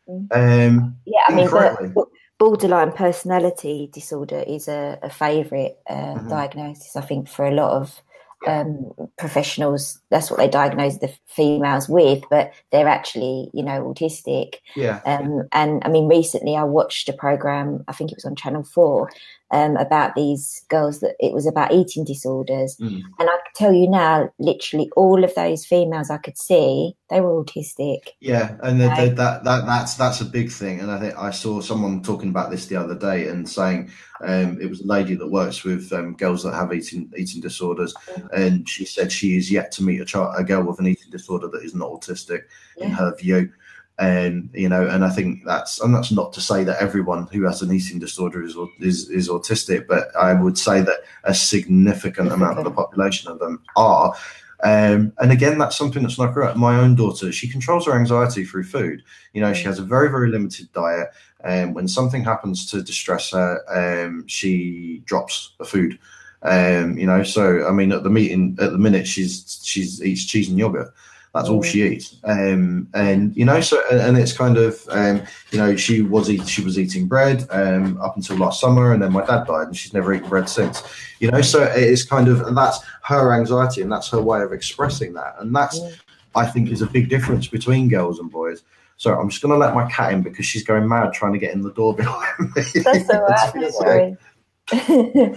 Borderline personality disorder is a favourite diagnosis, I think, for a lot of professionals. That's what they diagnose the females with, but they're actually, autistic. And I mean, recently I watched a program, I think it was on Channel 4, about these girls that it was about eating disorders. Mm. And I can tell you now, literally all of those females I could see, they were autistic. Yeah, and that's a big thing. And I think I saw someone talking about this the other day and saying it was a lady that works with girls that have eating disorders, and she said she is yet to meet a girl with an eating disorder that is not autistic in her view. And and I think that's not to say that everyone who has an eating disorder is autistic, but I would say that a significant amount of the population of them are. And again, that's something that's not correct. My own daughter, she controls her anxiety through food. She has a very, very limited diet. And when something happens to distress her, she drops the food. So I mean, at the minute, she eats cheese and yogurt. That's all she eats. So it's kind of, she was eating bread up until last summer, and then my dad died, and she's never eaten bread since. So it's kind of, and that's her anxiety, and that's her way of expressing that, and that's, I think, is a big difference between girls and boys. So I'm just going to let my cat in because she's going mad trying to get in the door behind me. That's all right. Sorry.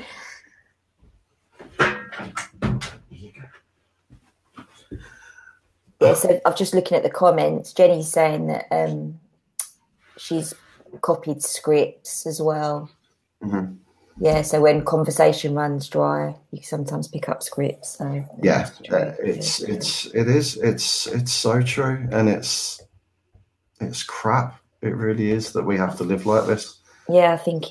Yeah, so I'm just looking at the comments. Jenny's saying that she's copied scripts as well. Mm-hmm. Yeah, so when conversation runs dry, you sometimes pick up scripts. So yeah, it's so true, and it's crap. It really is that we have to live like this. Yeah, I think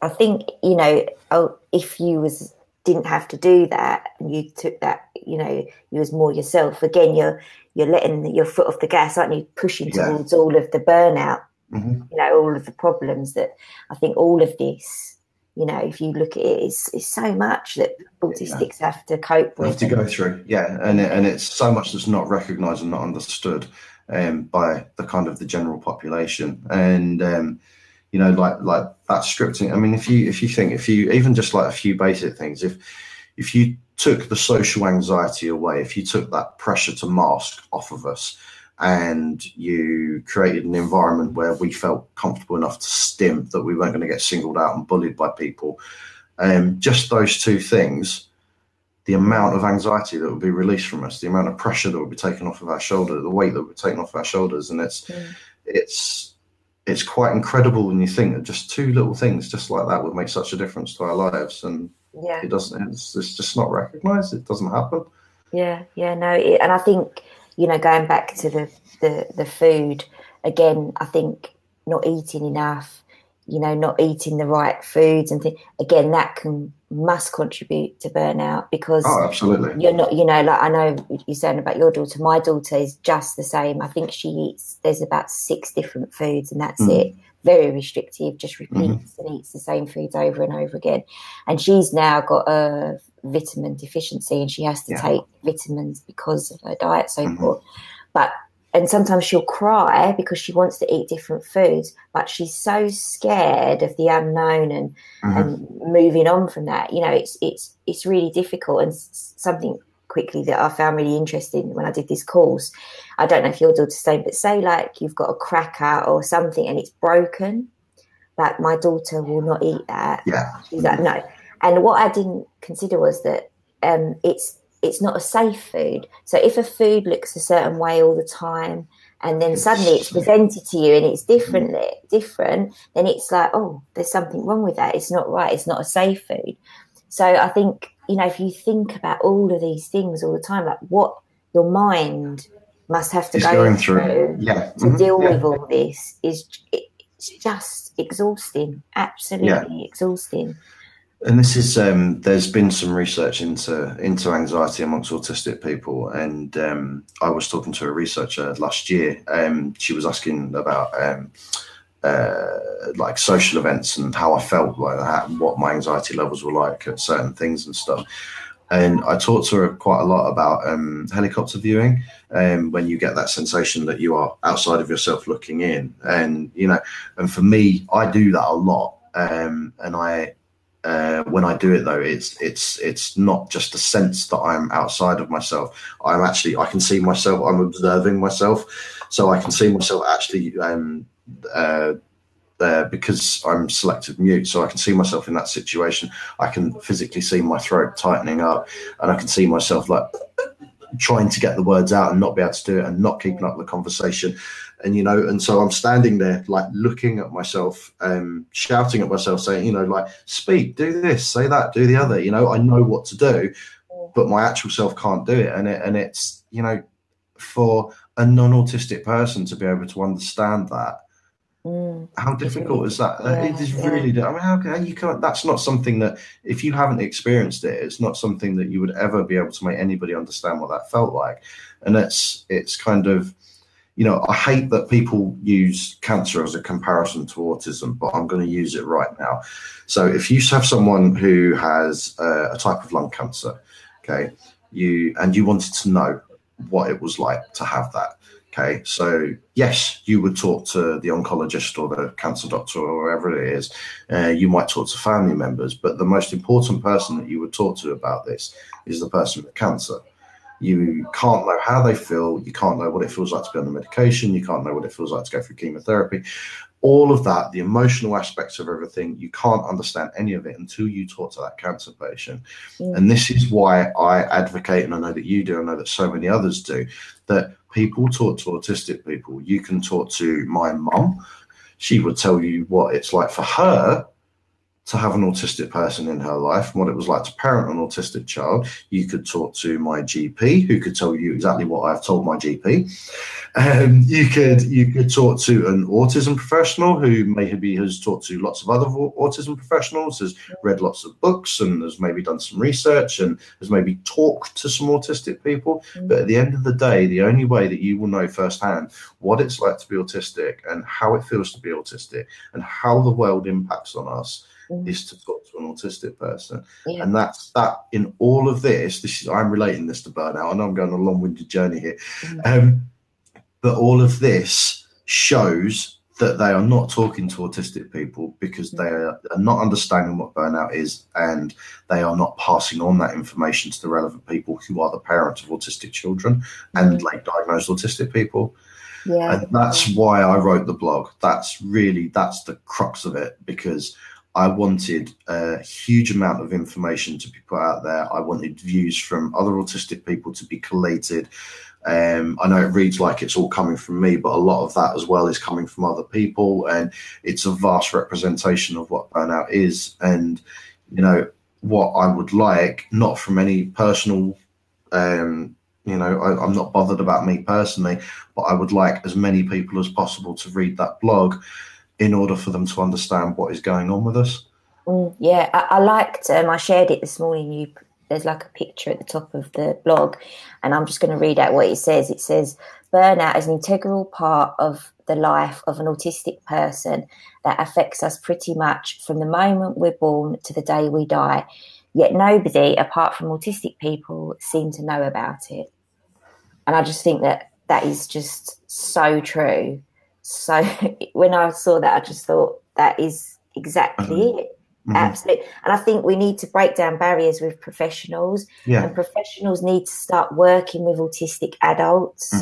if you didn't have to do that and you took that, you was more yourself. Again, you're letting your foot off the gas, aren't you? Pushing towards all of the burnout, all of the problems that I think all of this, if you look at it, it's so much that autistics have to cope with. Have to go through, and it's so much that's not recognised and not understood by the kind of the general population. And like that scripting. I mean, if you even just like a few basic things, if you took the social anxiety away, if you took that pressure to mask off of us, and you created an environment where we felt comfortable enough to stim, that we weren't going to get singled out and bullied by people, just those two things, the amount of anxiety that would be released from us, the amount of pressure that would be taken off of our shoulder, the weight that would be taken off our shoulders, and it's quite incredible when you think that just two little things just like that would make such a difference to our lives. And it doesn't, it's just not recognised. It doesn't happen. And I think, going back to the food again, I think not eating enough, not eating the right foods and things, again, that must contribute to burnout, because absolutely, you're not, like I know you're saying about your daughter. My daughter is just the same. I think there's about 6 different foods, and that's it. Very restrictive, just repeats and eats the same foods over and over again. And she's now got a vitamin deficiency, and she has to take vitamins because of her diet so forth. And sometimes she'll cry because she wants to eat different foods, but she's so scared of the unknown and moving on from that. It's really difficult. And something quickly that I found really interesting when I did this course, I don't know if your daughter's the same, but say like you've got a cracker or something and it's broken, like my daughter will not eat that. She's like, no. And what I didn't consider was that it's not a safe food. So if a food looks a certain way all the time, and then suddenly it's presented to you and it's different, then it's like, oh, there's something wrong with that. It's not right. It's not a safe food. So I think, if you think about all of these things all the time, like what your mind must have to go through to deal with all this, it's just exhausting, absolutely exhausting. And this is there's been some research into anxiety amongst autistic people, and I was talking to a researcher last year. She was asking about like social events and how I felt, like what my anxiety levels were like at certain things and stuff. And I talked to her quite a lot about helicopter viewing, when you get that sensation that you are outside of yourself looking in, and and for me, I do that a lot, and I. When I do it though, it's not just a sense that I'm outside of myself. I can see myself. I'm observing myself, so I can see myself actually because I'm selective mute, so I can see myself in that situation. I can physically see my throat tightening up, and I can see myself like trying to get the words out and not be able to do it and not keeping up the conversation. And, you know, and so I'm standing there like looking at myself, shouting at myself, saying, you know, like, speak, do this, say that, do the other. You know, I know what to do, but my actual self can't do it. And it's, you know, for a non-autistic person to be able to understand that, how difficult is that? It is really. I mean, how can you can't? That's not something that, if you haven't experienced it, it's not something that you would ever be able to make anybody understand what that felt like. And it's kind of, you know, I hate that people use cancer as a comparison to autism, but I'm going to use it right now. So if you have someone who has a type of lung cancer, okay, you wanted to know what it was like to have that. Okay, so yes, you would talk to the oncologist or the cancer doctor or whoever it is. You might talk to family members, but the most important person that you would talk to about this is the person with cancer. You can't know how they feel. You can't know what it feels like to be on the medication. You can't know what it feels like to go through chemotherapy. All of that, the emotional aspects of everything, you can't understand any of it until you talk to that cancer patient. And this is why I advocate, and I know that you do, I know that so many others do, that people talk to autistic people. You can talk to my mum. She would tell you what it's like for her to have an autistic person in her life and what it was like to parent an autistic child. You could talk to my GP, who could tell you exactly what I've told my GP. You could talk to an autism professional who maybe has talked to lots of other autism professionals, has read lots of books and has maybe done some research and has maybe talked to some autistic people. But at the end of the day, the only way that you will know firsthand what it's like to be autistic and how it feels to be autistic and how the world impacts on us is to talk to an autistic person. And that's that. In all of this is, I'm relating this to burnout. I know I'm going on a long-winded journey here, but all of this shows that they are not talking to autistic people because they are not understanding what burnout is, and they are not passing on that information to the relevant people who are the parents of autistic children and like diagnosed autistic people. And that's why I wrote the blog. That's the crux of it, because I wanted a huge amount of information to be put out there. I wanted views from other autistic people to be collated. I know it reads like it's all coming from me, but a lot of that as well is coming from other people, and it's a vast representation of what burnout is. And, you know, what I would like, not from any personal, I'm not bothered about me personally, but I would like as many people as possible to read that blog in order for them to understand what is going on with us. I liked, I shared it this morning. There's like a picture at the top of the blog, and I'm just going to read out what it says. It says, burnout is an integral part of the life of an autistic person that affects us pretty much from the moment we're born to the day we die. Yet nobody, apart from autistic people, seem to know about it. And I just think that is just so true. So when I saw that, I just thought that is exactly it. Absolutely. And I think we need to break down barriers with professionals, and professionals need to start working with autistic adults,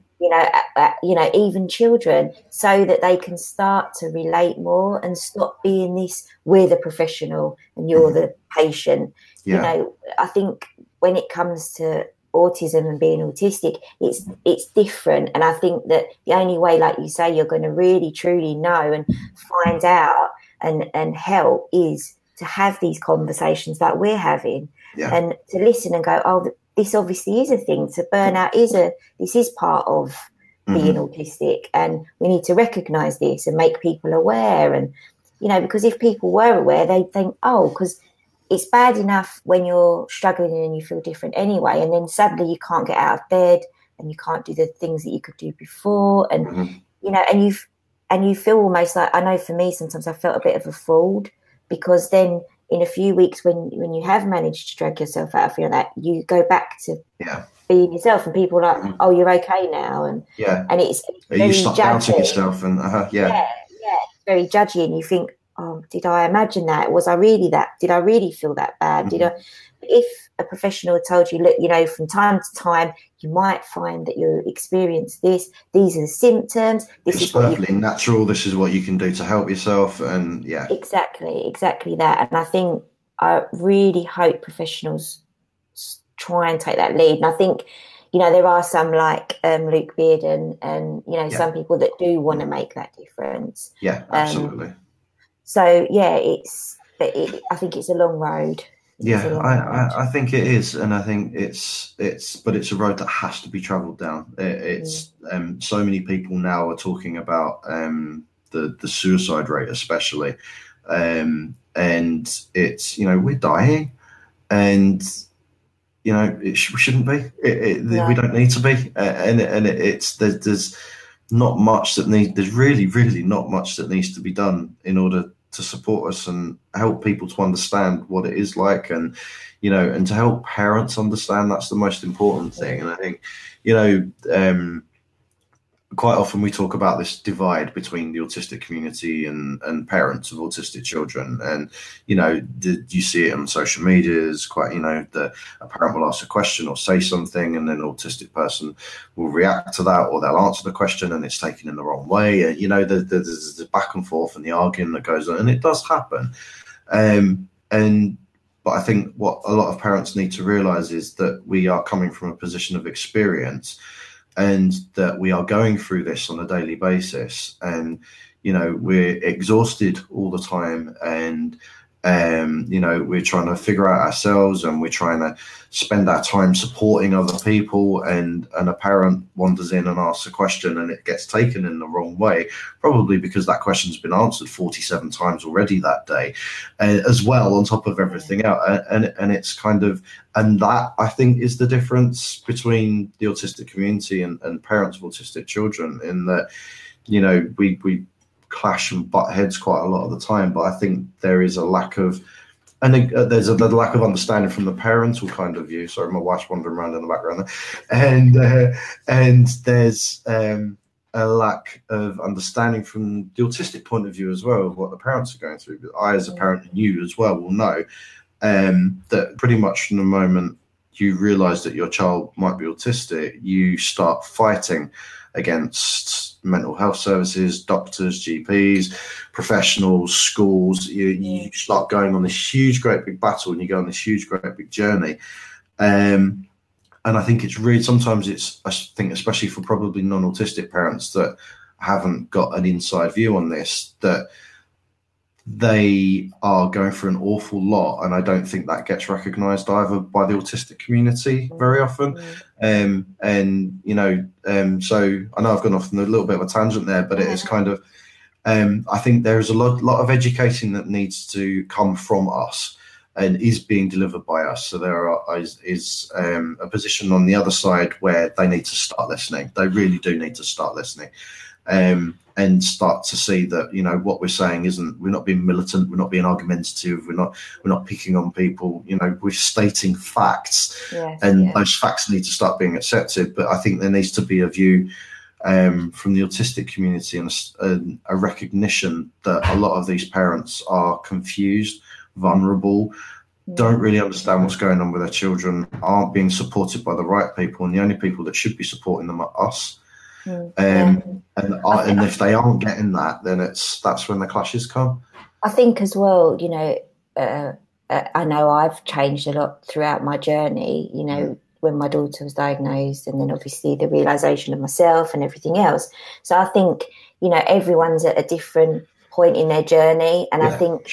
even children, so that they can start to relate more and stop being this, we're the professional and you're the patient. You know, I think when it comes to autism and being autistic, it's different. And I think that the only way, like you say, you're going to really truly know and find out and help is to have these conversations like we're having, and to listen and go, oh, this obviously is a thing. So burnout this is part of being autistic, and we need to recognise this and make people aware. And, you know, because if people were aware, they'd think, oh, because it's bad enough when you're struggling and you feel different anyway, and then suddenly you can't get out of bed and you can't do the things that you could do before, and you know, and you feel almost like, I know for me sometimes I felt a bit of a fraud, because then in a few weeks when you have managed to drag yourself out of feeling that, you go back to being yourself, and people are like, oh, you're okay now, and it's very you stop doubting yourself, and it's very judgy, and you think, oh, did I imagine that? Was I really that? Did I really feel that bad? if a professional told you, look, you know, from time to time, you might find that you experience this. These are the symptoms. This It's is what perfectly natural. This is what you can do to help yourself. And yeah. Exactly that. And I think I really hope professionals try and take that lead. And I think, you know, there are some like Luke Beard and you know, some people that do want to make that difference. Yeah, absolutely. So yeah, I think it's a long road. Yeah, I think it is, and I think but it's a road that has to be travelled down. It's so many people now are talking about the suicide rate, especially, and it's, you know, we're dying, and you know we shouldn't be. We don't need to be, and there's not much that there's really not much that needs to be done in order to support us and help people to understand what it is like, and you know, and to help parents understand. That's the most important thing. And I think, you know, quite often we talk about this divide between the autistic community and parents of autistic children, and you know, you see it on social media. Is quite, you know, a parent will ask a question or say something, and then an autistic person will react to that, or they'll answer the question and it's taken in the wrong way. And you know, there's the back and forth and the arguing that goes on, and it does happen. But I think what a lot of parents need to realize is that we are coming from a position of experience, and that we are going through this on a daily basis, and you know, we're exhausted all the time, and you know, we're trying to figure out ourselves, and we're trying to spend our time supporting other people, and a parent wanders in and asks a question and it gets taken in the wrong way, probably because that question's been answered 47 times already that day, as well, on top of everything else. And it's kind of, and that, I think, is the difference between the autistic community and parents of autistic children, in that, you know, we clash and butt heads quite a lot of the time, but I think there is a lack of, and there's a lack of understanding from the parental kind of view. Sorry, my wife's wandering around in the background there. And there's a lack of understanding from the autistic point of view as well, of what the parents are going through. But I, as a parent, and you as well, will know that pretty much from the moment you realise that your child might be autistic, you start fighting against mental health services, doctors, GPs, professionals, schools. You start going on this huge, great big battle, and you go on this huge, great big journey. And I think it's really, sometimes I think, especially for probably non-autistic parents that haven't got an inside view on this, that they are going through an awful lot, and I don't think that gets recognised either by the autistic community very often. And you know, so I know I've gone off on a little bit of a tangent there, but it is kind of, I think there is a lot of education that needs to come from us and is being delivered by us. So there is a position on the other side where they need to start listening. They really do need to start listening. And start to see that, you know, what we're saying we're not being militant, we're not being argumentative, we're not picking on people, you know, we're stating facts, those facts need to start being accepted. But I think there needs to be a view from the autistic community, and a recognition that a lot of these parents are confused, vulnerable, don't really understand what's going on with their children, aren't being supported by the right people, and the only people that should be supporting them are us. And if they aren't getting that, then that's when the clashes come. I think as well, you know, I know I've changed a lot throughout my journey, you know, when my daughter was diagnosed, and then obviously the realisation of myself and everything else. So I think, you know, everyone's at a different point in their journey, and I think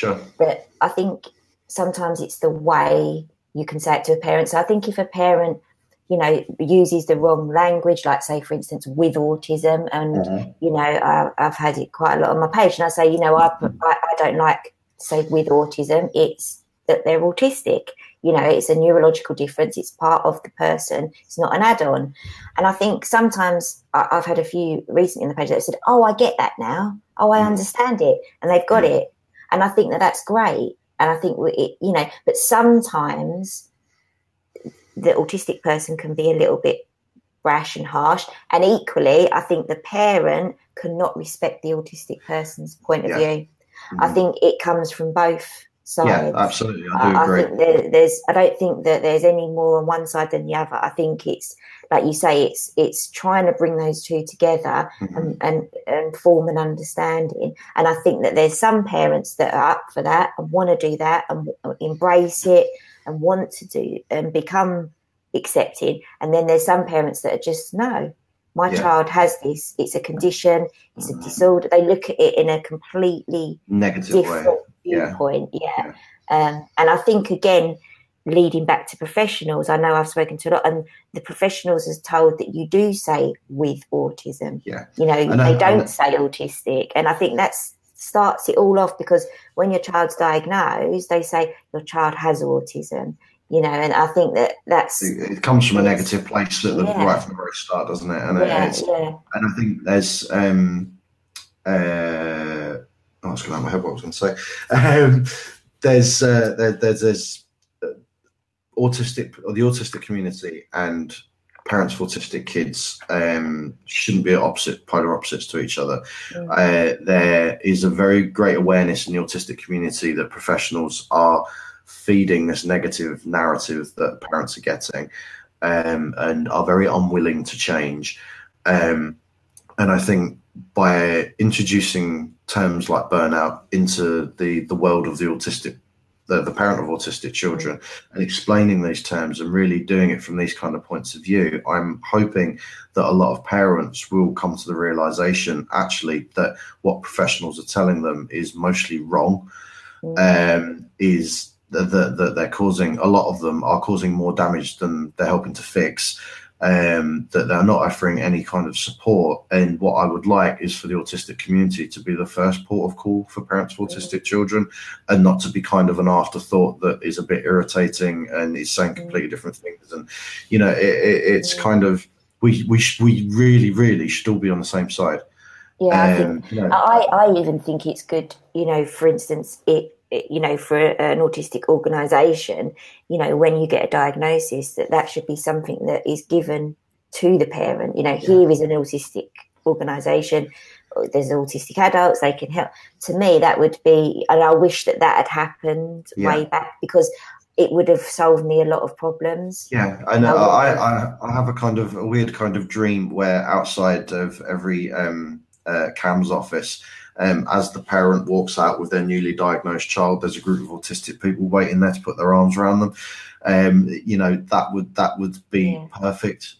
sometimes it's the way you can say it to a parent. So I think if a parent, you know, uses the wrong language, like say, for instance, with autism, and, you know, I've had it quite a lot on my page, and I say, you know, I don't like to say with autism, it's that they're autistic. You know, it's a neurological difference. It's part of the person. It's not an add-on. And I think sometimes I've had a few recently in the page that have said, oh, I get that now. Oh, I understand it. And they've got it. And I think that's great. And I think, you know, but sometimes the autistic person can be a little bit brash and harsh. And equally, I think the parent cannot respect the autistic person's point of view. I think it comes from both sides. Absolutely. I do agree. I think I don't think that there's any more on one side than the other. I think it's, like you say, it's trying to bring those two together and form an understanding. And I think that there's some parents that are up for that and want to do that and embrace it and want to do and become accepted. And then there's some parents that are just, no, my child has this. It's a condition. It's a disorder. They look at it in a completely negative different viewpoint. And I think, again, leading back to professionals, I know I've spoken to a lot, and the professionals is told that you do say with autism. They don't say autistic. And I think that starts it all off, because when your child's diagnosed, they say your child has autism. And I think it comes from a negative place right from the very start, doesn't it? And and I think there's I was going to have my head what I was going to say. There's the autistic community and parents of autistic kids shouldn't be polar opposites to each other. There is a very great awareness in the autistic community that professionals are feeding this negative narrative that parents are getting and are very unwilling to change. And I think by introducing terms like burnout into the world of the parent of autistic children and explaining these terms and really doing it from these kind of points of view, I'm hoping that a lot of parents will come to the realization actually that what professionals are telling them is mostly wrong, is that they're causing, a lot of them are causing more damage than they're helping to fix, that they're not offering any kind of support. And what I would like is for the autistic community to be the first port of call for parents of autistic children, and not to be kind of an afterthought that is a bit irritating and is saying completely different things. And, it's kind of, we really, really should all be on the same side. I even think it's good, for instance, for an autistic organisation, when you get a diagnosis, that should be something that is given to the parent. Here is an autistic organisation. There's autistic adults, they can help. To me, that would be, and I wish that had happened way back, because it would have solved me a lot of problems. Yeah, I know. I have a weird kind of dream where outside of every CAMS office, as the parent walks out with their newly diagnosed child, there's a group of autistic people waiting there to put their arms around them. That would be perfect.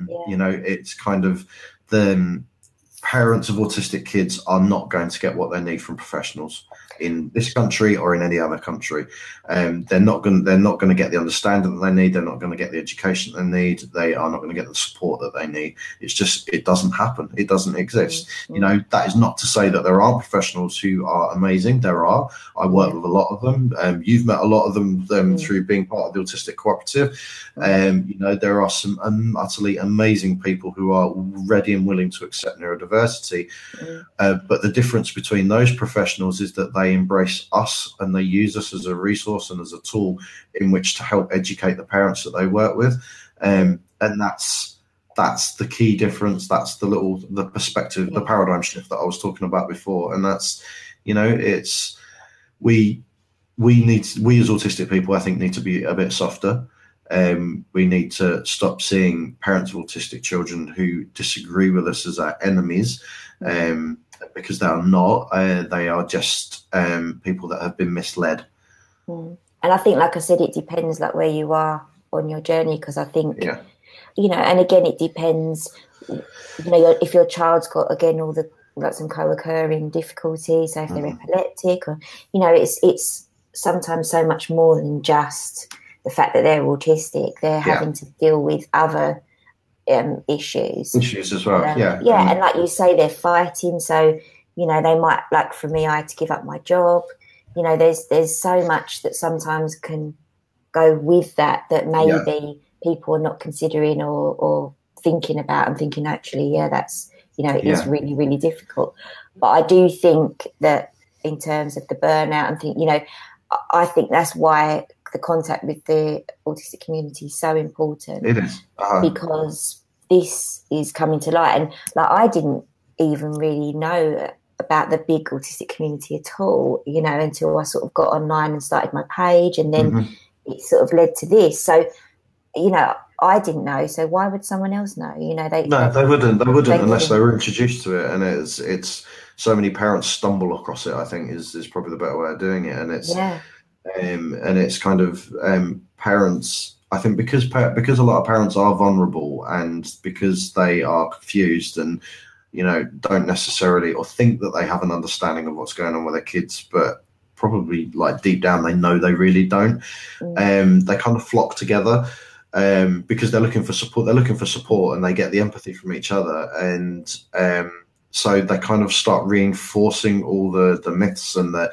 It's kind of the parents of autistic kids are not going to get what they need from professionals in this country or in any other country. They're not going to get the understanding that they need. They're not going to get the education they need. They are not going to get the support that they need. It's just, it doesn't happen. It doesn't exist. That is not to say that there aren't professionals who are amazing. There are. I work with a lot of them. You've met a lot of them through being part of the Autistic Cooperative. There are some utterly amazing people who are ready and willing to accept neurodiversity. But the difference between those professionals is that they embrace us and they use us as a resource and as a tool in which to help educate the parents that they work with. And that's the key difference. That's the perspective, the paradigm shift that I was talking about before. And that's, it's, we as autistic people, I think, need to be a bit softer. We need to stop seeing parents of autistic children who disagree with us as our enemies, because they are not. They are just people that have been misled. And I think, like I said, it depends like where you are on your journey, because I think, and again, it depends, if your child's got, again, all the some co-occurring difficulties, so if they're epileptic, or, it's sometimes so much more than just the fact that they're autistic. They're having to deal with other issues as well. And like you say, they're fighting. So, they might, like for me, I had to give up my job. There's so much that sometimes can go with that maybe people are not considering or thinking about, and thinking, actually, that's, it is really, really difficult. But I do think that in terms of the burnout and think, I think that's why the contact with the autistic community is so important. It is. Because this is coming to light. And like, I didn't even really know about the big autistic community at all, you know, until I sort of got online and started my page, and then it sort of led to this. So, you know, I didn't know, so why would someone else know? You know, they wouldn't unless they were introduced to it. And it's so many parents stumble across it, I think, is probably the better way of doing it. And it's and it's kind of parents, I think, because a lot of parents are vulnerable, and because they are confused and, you know, don't necessarily or think that they have an understanding of what's going on with their kids, but probably like deep down they know they really don't. They kind of flock together because they're looking for support, and they get the empathy from each other, and so they kind of start reinforcing all the myths and the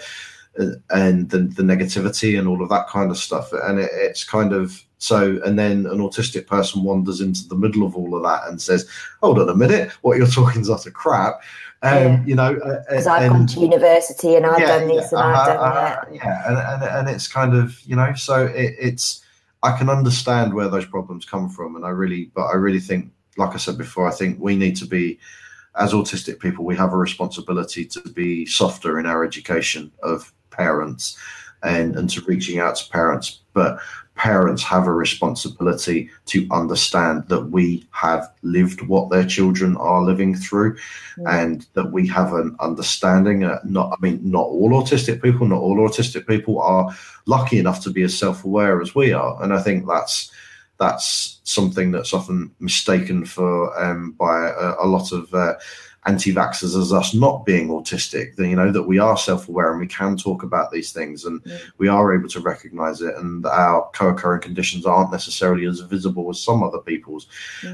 negativity and all of that kind of stuff. And it's kind of so, and then an autistic person wanders into the middle of all of that and says, hold on a minute, what you're talking is utter crap. You know, because I've gone to university and I've done this and I've done that. And it's kind of, you know, so it's, I can understand where those problems come from. And I really think, like I said before, I think we need to be, as autistic people, we have a responsibility to be softer in our education of parents and to reaching out to parents. But parents have a responsibility to understand that we have lived what their children are living through, and that we have an understanding. Not all autistic people are lucky enough to be as self-aware as we are. And I think that's something that's often mistaken for by a lot of anti-vaxxers as us not being autistic. That, you know, that we are self-aware and we can talk about these things, and we are able to recognize it, and our co-occurring conditions aren't necessarily as visible as some other people's.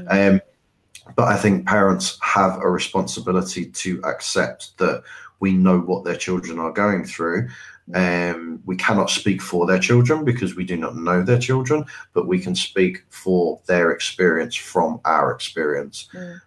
But I think parents have a responsibility to accept that we know what their children are going through. We cannot speak for their children because we do not know their children, but we can speak for their experience from our experience.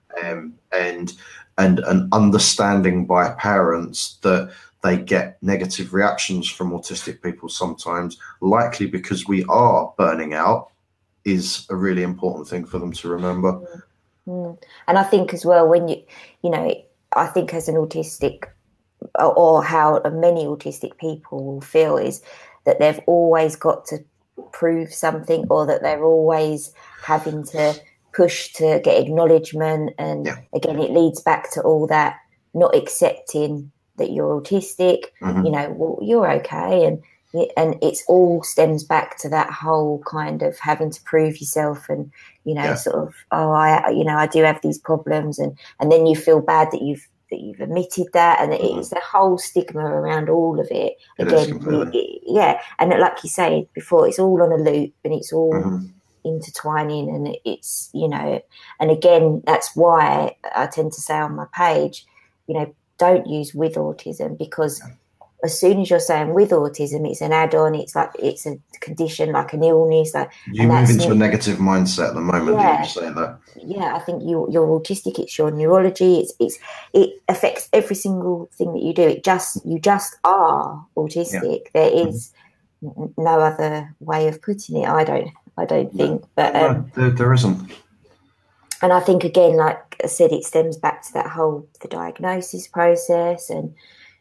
And an understanding by parents that they get negative reactions from autistic people sometimes, likely because we are burning out, is a really important thing for them to remember. And I think as well, when you know, I think as an autistic, or how many autistic people will feel, is that they've always got to prove something, or that they're always having to push to get acknowledgement. And again, it leads back to all that not accepting that you're autistic. You know, well, you're okay, and it's all stems back to that whole kind of having to prove yourself, and, you know, sort of, I do have these problems, and then you feel bad that you've admitted that, and it's the whole stigma around all of it. Again, and like you say before, it's all on a loop, and it's all intertwining, and it's, you know, and again, that's why I tend to say on my page, you know, don't use with autism, because as soon as you're saying with autism, it's an add-on. It's like it's a condition, like an illness. Like you move into a negative mindset at the moment that you say that. Yeah, I think you're autistic. It's your neurology. It affects every single thing that you do. You just are autistic. There is no other way of putting it. I don't think. But there isn't. And I think, again, like I said, it stems back to that whole the diagnosis process, and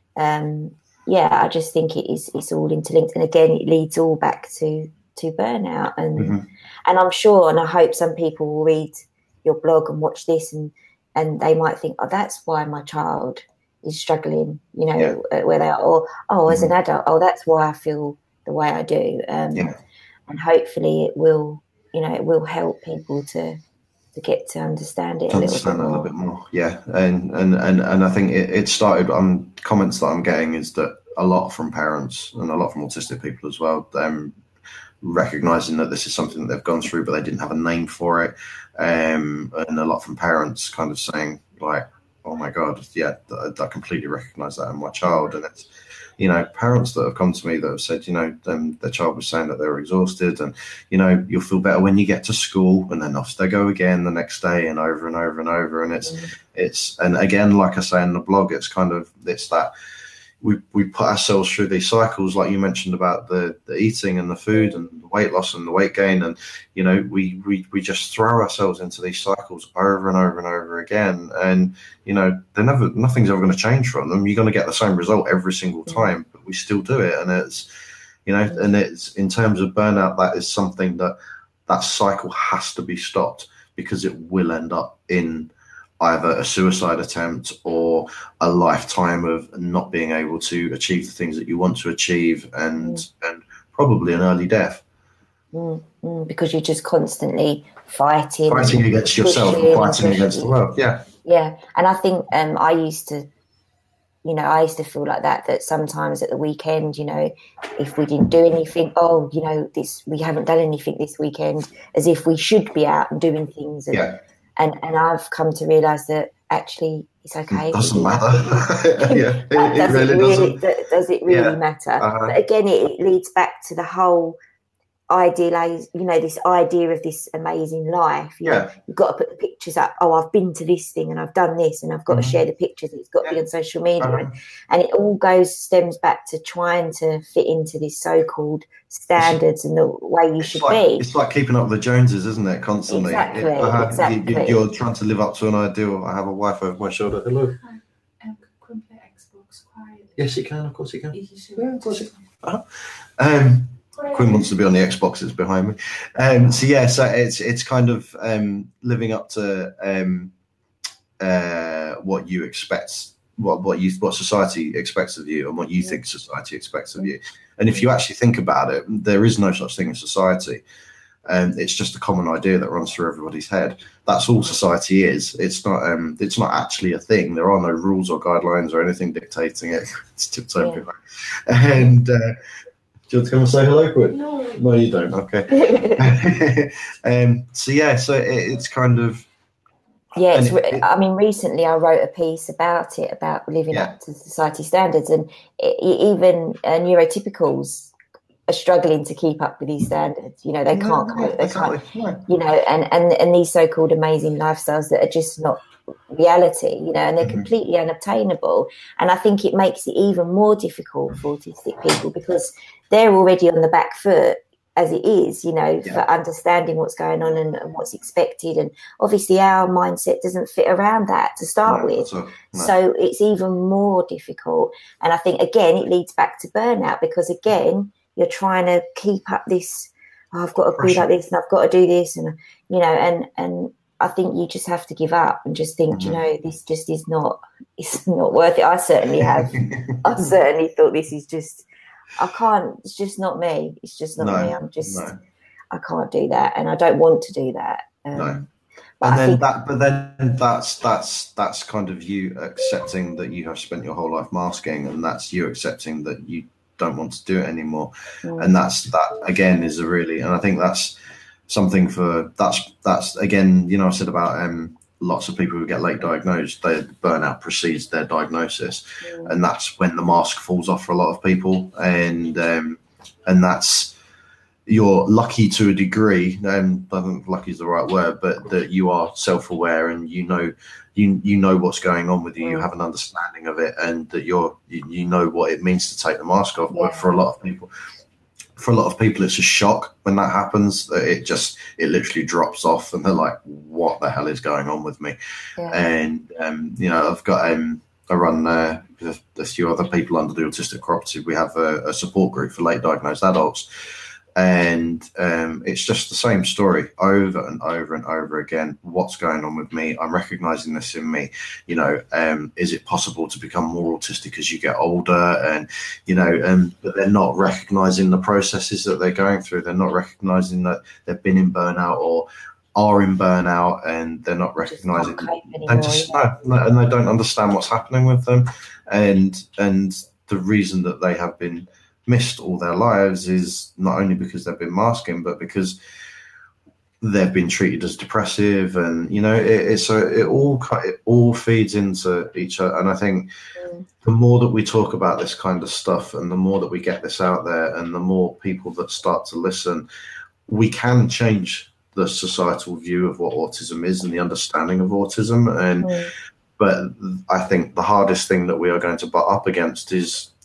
I just think it's all interlinked. And again, it leads all back to burnout. And and I'm sure, and I hope some people will read your blog and watch this, and they might think, oh, that's why my child is struggling, you know, where they are, or as an adult, oh, that's why I feel the way I do. And hopefully it will help people to get to understand it a little bit more. Yeah, and I think it started on comments that I'm getting is that a lot from parents and a lot from autistic people as well, recognizing that this is something that they've gone through, but they didn't have a name for it, and a lot from parents kind of saying like, oh my God, I completely recognize that in my child. And it's, you know, parents that have come to me that have said, you know, their child was saying that they were exhausted, and, you know, you'll feel better when you get to school, and then off they go again the next day, and over and over and over. And it's and again, like I say in the blog, it's that, we put ourselves through these cycles, like you mentioned about the eating and the food and the weight loss and the weight gain, and you know, we just throw ourselves into these cycles over and over and over again, and you know, nothing's ever going to change from them. You're going to get the same result every single time, but we still do it. And it's, you know, and it's, in terms of burnout, that is something that cycle has to be stopped, because it will end up in either a suicide attempt or a lifetime of not being able to achieve the things that you want to achieve, and probably an early death. Because you're just constantly fighting against yourself and fighting against the world. Yeah. And I think I used to feel like that sometimes at the weekend, you know, if we didn't do anything, you know, we haven't done anything this weekend, as if we should be out and doing things. And I've come to realise that actually it's okay. It doesn't matter. It really doesn't. Does it really matter? But again, it leads back to the whole idealize, you know, this idea of this amazing life. You know, you've got to put the pictures up. I've been to this thing and I've done this, and I've got to share the pictures. It's got to be on social media, and it all stems back to trying to fit into this so-called standards and the way you should be. It's like keeping up with the Joneses, isn't it? Constantly. Exactly. You're trying to live up to an ideal. I have a wife over my shoulder. Hello. Can play Xbox quietly? Yes, you can. Of course, you can. Yeah, of course you can. Quinn wants to be on the Xbox that's behind me. So it's kind of living up to what you expect, what society expects of you, and what you think society expects of you. And if you actually think about it, there is no such thing as society. It's just a common idea that runs through everybody's head. That's all society is. It's not actually a thing. There are no rules or guidelines or anything dictating it. It's tiptoeing behind. And do you want to come and say hello, Quinn? No, you don't. Okay. So it's kind of. Yeah, I mean, recently I wrote a piece about living up to society standards, and even neurotypicals are struggling to keep up with these standards. You know, they can't, you know, and these so-called amazing lifestyles that are just not reality, you know, and they're completely unobtainable. And I think it makes it even more difficult for autistic people, because they're already on the back foot as it is, you know, for understanding what's going on and what's expected. And obviously our mindset doesn't fit around that to start with. So it's even more difficult. And I think, again, it leads back to burnout, because, again, you're trying to keep up this, I've got to be like this and I've got to do this. And, you know, and I think you just have to give up and just think, you know, this just is not, it's not worth it. I certainly have. I certainly thought this is just, I can't, it's just not me. It's just not me. I'm just, I can't do that. And I don't want to do that. But then that's kind of you accepting that you have spent your whole life masking, and that's you accepting that you don't want to do it anymore. And that again is and I think that's something that's again, you know, I said about lots of people who get late diagnosed, their burnout precedes their diagnosis, and that's when the mask falls off for a lot of people, and that's, you're lucky to a degree. I don't think lucky is the right word, but that you are self-aware and you know what's going on with you. You have an understanding of it, and that you know what it means to take the mask off. But for a lot of people, it's a shock when that happens. It literally drops off, and they're like, "What the hell is going on with me?" And you know, I've got I run with a few other people under the Autistic Cooperative. We have a support group for late diagnosed adults. And it's just the same story over and over and over again. What's going on with me? I'm recognizing this in me. You know, is it possible to become more autistic as you get older? And, you know, but they're not recognizing the processes that they're going through. They're not recognizing that they've been in burnout or are in burnout, and they're not recognizing. And they don't understand what's happening with them. And the reason that they have been missed all their lives is not only because they've been masking, but because they've been treated as depressive, and you know, it all feeds into each other. And I think the more that we talk about this kind of stuff, and the more that we get this out there, and the more people that start to listen, we can change the societal view of what autism is and the understanding of autism. And but I think the hardest thing that we are going to butt up against is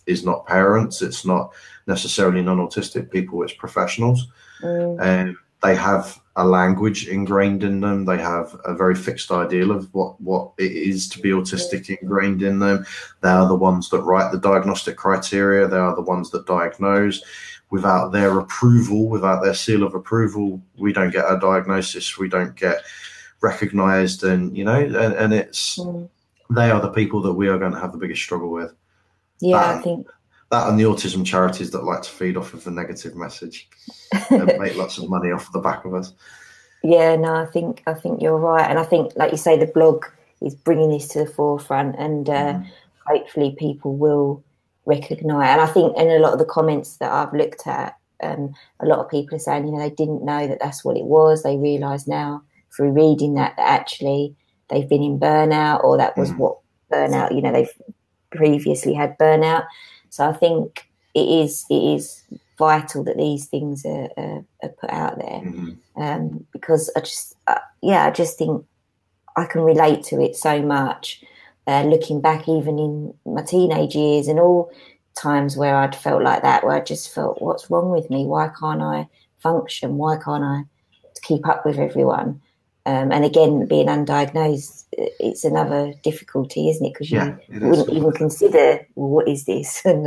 is not parents, it's not necessarily non-autistic people, it's professionals. And they have a language ingrained in them. They have a very fixed ideal of what it is to be autistic ingrained in them. They are the ones that write the diagnostic criteria. They are the ones that diagnose. Without their approval, without their seal of approval, we don't get a diagnosis. We don't get recognised, and and it's they are the people that we are going to have the biggest struggle with. Yeah, I think that and the autism charities that like to feed off of the negative message and make lots of money off the back of us. Yeah, no, I think you're right, and I think, like you say, the blog is bringing this to the forefront, and hopefully people will recognise. And I think in a lot of the comments that I've looked at, a lot of people are saying, they didn't know that that's what it was. They realise now through reading that actually they've been in burnout, or that was what burnout. They've previously had burnout. So I think it is vital that these things are put out there, because I just think I can relate to it so much. Looking back, even in my teenage years, and all times where I'd felt like that, where I just felt, what's wrong with me? Why can't I function? Why can't I keep up with everyone? And again, being undiagnosed, it's another difficulty, isn't it? Because you wouldn't even consider, well, what is this? And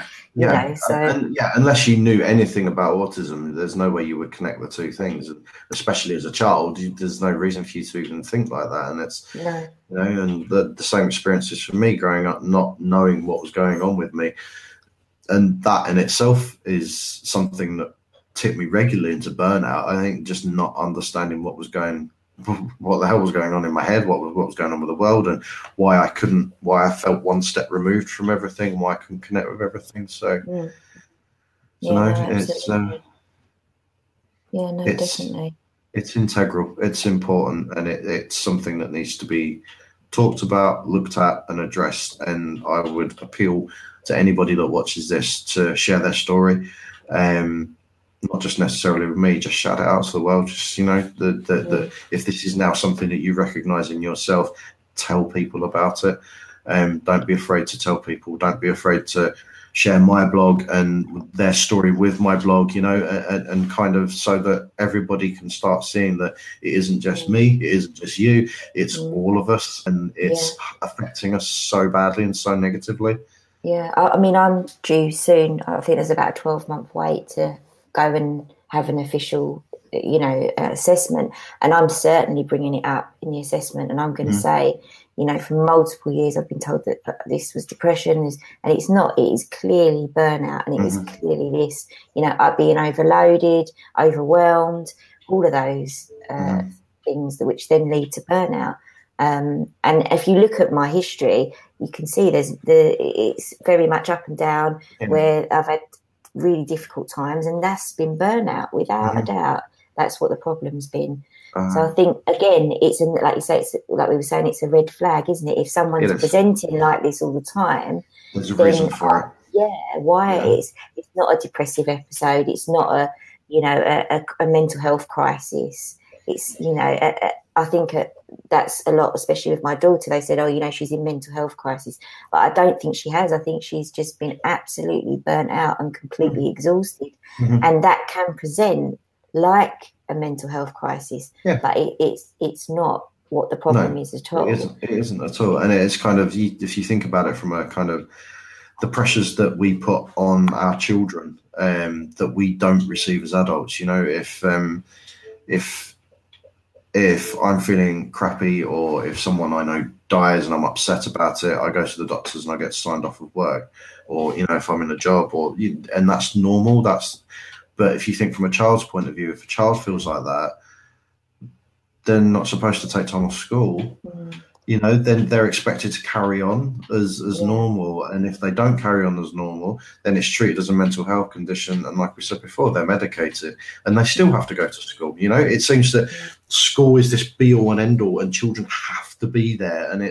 unless you knew anything about autism, there's no way you would connect the two things. And especially as a child, there's no reason for you to even think like that. And it's and the same experiences for me growing up, not knowing what was going on with me, and that in itself is something that tipped me regularly into burnout. I think just not understanding what the hell was going on in my head, what was going on with the world, and why I felt one step removed from everything, why I couldn't connect with everything. So, definitely. It's integral, it's important, and it's something that needs to be talked about, looked at, and addressed. And I would appeal to anybody that watches this to share their story. Not just necessarily with me, just shout it out to the world. Just, if this is now something that you recognise in yourself, tell people about it. Don't be afraid to tell people. Don't be afraid to share my blog and their story with my blog, and kind of so that everybody can start seeing that it isn't just me, it isn't just you, it's all of us, and it's affecting us so badly and so negatively. Yeah, I mean, I'm due soon. I think there's about a 12-month wait to go and have an official, assessment. And I'm certainly bringing it up in the assessment. And I'm going to say, for multiple years, I've been told that this was depression, and it's not. It is clearly burnout, and it is clearly this, being overloaded, overwhelmed, all of those things which then lead to burnout. And if you look at my history, you can see it's very much up and down, where I've had really difficult times, and that's been burnout without a doubt. That's what the problem's been. So I think, again, like you say, it's like we were saying, it's a red flag, isn't it? If someone's presenting like this all the time, there's a reason for it. It's not a depressive episode. It's not a mental health crisis. It's I think that's a lot, especially with my daughter. They said, she's in mental health crisis. But I don't think she has. I think she's just been absolutely burnt out and completely exhausted. And that can present like a mental health crisis. But it's not what the problem is at all. It isn't at all. And it's kind of, if you think about it from a kind of the pressures that we put on our children that we don't receive as adults, if I'm feeling crappy, or if someone I know dies and I'm upset about it, I go to the doctors and I get signed off of work, or if I'm in a job, and that's normal. But if you think from a child's point of view, if a child feels like that, they're not supposed to take time off school. Then they're expected to carry on as normal. And if they don't carry on as normal, then it's treated as a mental health condition. And like we said before, they're medicated and they still have to go to school. It seems that school is this be all and end all, and children have to be there. And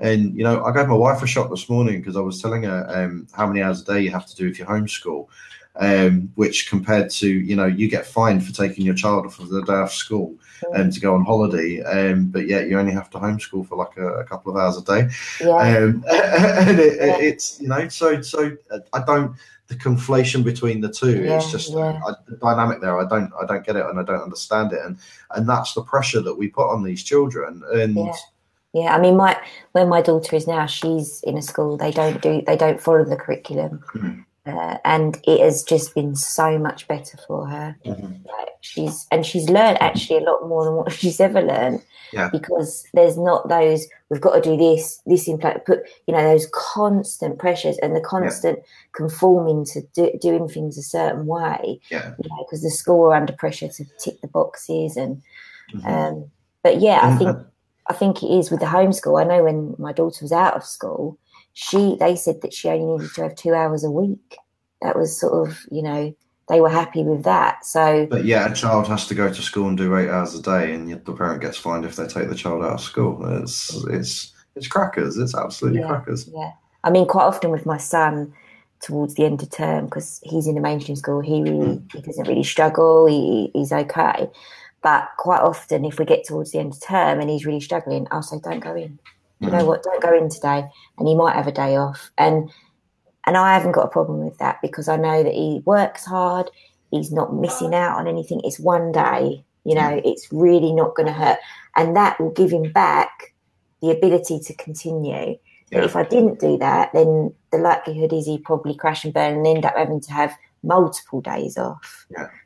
I gave my wife a shock this morning because I was telling her how many hours a day you have to do if you homeschool. which compared to, you get fined for taking your child off of the day of school to go on holiday, but yet you only have to homeschool for like a couple of hours a day. And it's, so I don't, the conflation between the two, it's just the dynamic there. I don't get it, and I don't understand it. And that's the pressure that we put on these children. And I mean, where my daughter is now, she's in a school, they don't follow the curriculum. And it has just been so much better for her. Like she's learned actually a lot more than what she's ever learned, because there's not those, we've got to do this in place, put, those constant pressures and the constant conforming to doing things a certain way, because the school are under pressure to tick the boxes. And but I think it is with the homeschool. I know when my daughter was out of school, they said that she only needed to have 2 hours a week. That was sort of, they were happy with that. So, but a child has to go to school and do 8 hours a day, and yet the parent gets fined if they take the child out of school. It's crackers. It's absolutely crackers. Yeah, I mean, quite often with my son, towards the end of term, because he's in a mainstream school, he doesn't really struggle. He's okay. But quite often, if we get towards the end of term and he's really struggling, I'll say, "Don't go in. You know what? Don't go in today." And he might have a day off. And I haven't got a problem with that, because I know that he works hard. He's not missing out on anything. It's one day, it's really not going to hurt. And that will give him back the ability to continue. But if I didn't do that, then the likelihood is he'd probably crash and burn and end up having to have multiple days off.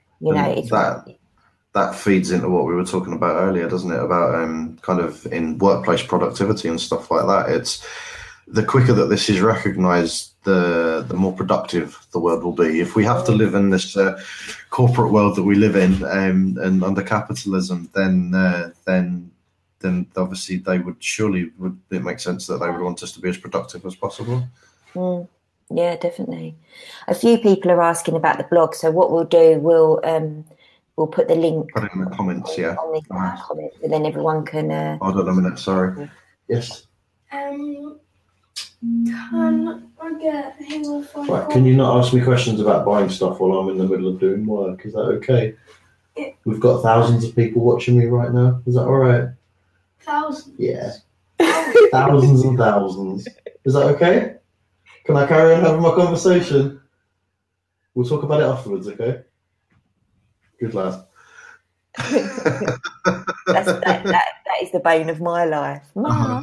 That feeds into what we were talking about earlier, doesn't it? About kind of in workplace productivity and stuff like that. It's the quicker that this is recognised, the more productive the world will be. If we have to live in this corporate world that we live in, and under capitalism, then obviously would it make sense that they would want us to be as productive as possible? Yeah, definitely. A few people are asking about the blog. So what we'll do, we'll put the link. Put it in the comments, on the comments, and then everyone can. Hold on a minute. Sorry. Yes. Can I get hang on for right, can you not ask me questions about buying stuff while I'm in the middle of doing work? Is that okay? We've got thousands of people watching me right now. Is that all right? Thousands? Yeah. Thousands and thousands. Is that okay? Can I carry on having my conversation? We'll talk about it afterwards, okay? Good lad. That is the bane of my life. Mum,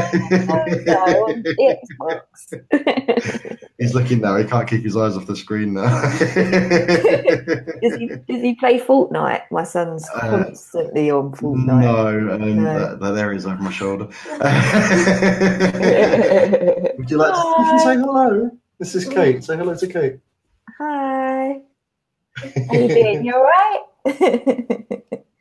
He's looking now. He can't keep his eyes off the screen now. Does he play Fortnite? My son's constantly on Fortnite. No, there he is over my shoulder. Would you like to say hello? This is Kate. Say hello to Kate. Hi. How you doing? You all right?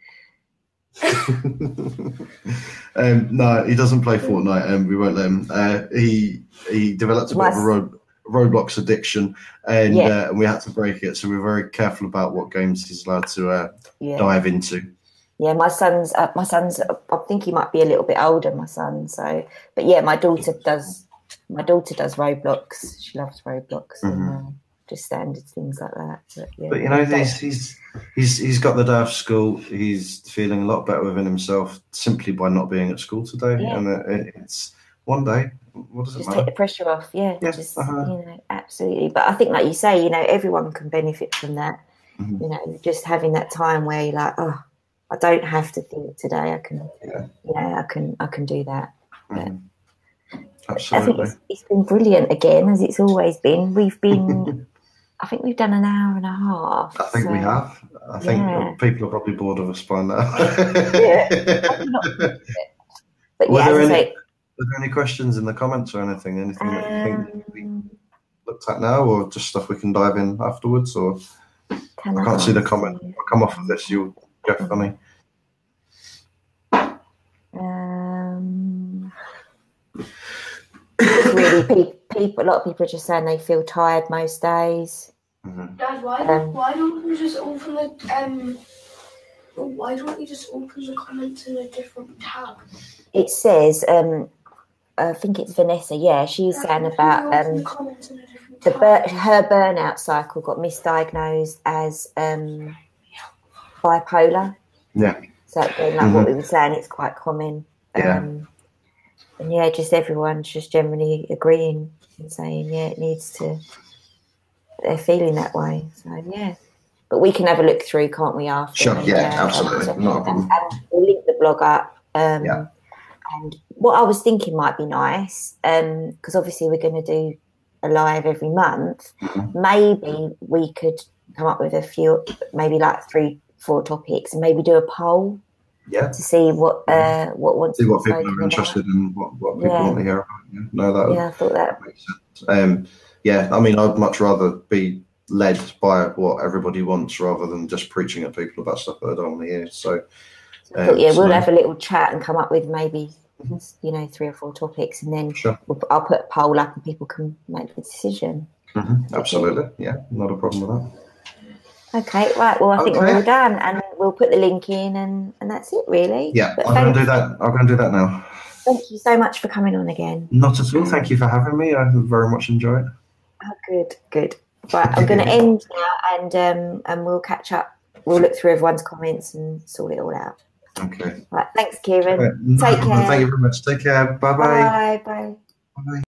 No, he doesn't play Fortnite, and we won't let him. He developed a bit of a Roblox addiction, and we had to break it. So we're very careful about what games he's allowed to dive into. Yeah, my son's. I think he might be a little bit older, my son. So, but yeah, my daughter does Roblox. She loves Roblox. And, just standard things like that. But he's got the day off school. He's feeling a lot better within himself simply by not being at school today. And it's one day. What does it matter? Take the pressure off. Yeah, absolutely. But I think, like you say, everyone can benefit from that. Just having that time where you're like, oh, I don't have to think today. I can, I can do that. Absolutely. I think it's been brilliant again, as it's always been. I think we've done an hour and a half. I think we have. I think people are probably bored of us by now. But were there any questions in the comments or anything? Anything that you think we looked at now, or just stuff we can dive in afterwards? Or I can't see the comment. I'll come off of this. You'll get funny. Really, a lot of people are just saying they feel tired most days. Dad, why don't you just open the why don't you just open the comments in a different tab? It says I think it's Vanessa. Yeah, she's saying about the comments in a different her burnout cycle got misdiagnosed as bipolar. Yeah. So again, like what we were saying, it's quite common. Yeah. And yeah, just everyone's just generally agreeing and saying, yeah, it needs to. They're feeling that way. So yeah, but we can have a look through, can't we? After. Sure. Yeah. Absolutely. Not a problem. And we'll link the blog up. And what I was thinking might be nice, because obviously we're going to do a live every month. Maybe we could come up with a few, maybe like 3-4 topics, and maybe do a poll. Yeah. To see what wants see what to be people are interested in, what people want to hear about. Yeah. No, I thought that makes sense. Yeah, I mean, I'd much rather be led by what everybody wants rather than just preaching at people about stuff that I don't want to hear. So, we'll have a little chat and come up with maybe 3 or 4 topics, and then I'll put a poll up and people can make the decision. Absolutely, yeah, not a problem with that. Okay, right. Well, I think we're all done, and we'll put the link in, and that's it, really. Yeah, I'm going to do that. I'm going to do that now. Thank you so much for coming on again. Not at all. Thank you for having me. I very much enjoy it. Oh, good. Right, I'm going to end now, and we'll catch up. We'll look through everyone's comments and sort it all out. Okay. Right. Thanks, Kieran. No Take problem. care. Thank you very much. Take care. Bye-bye. Bye. Bye.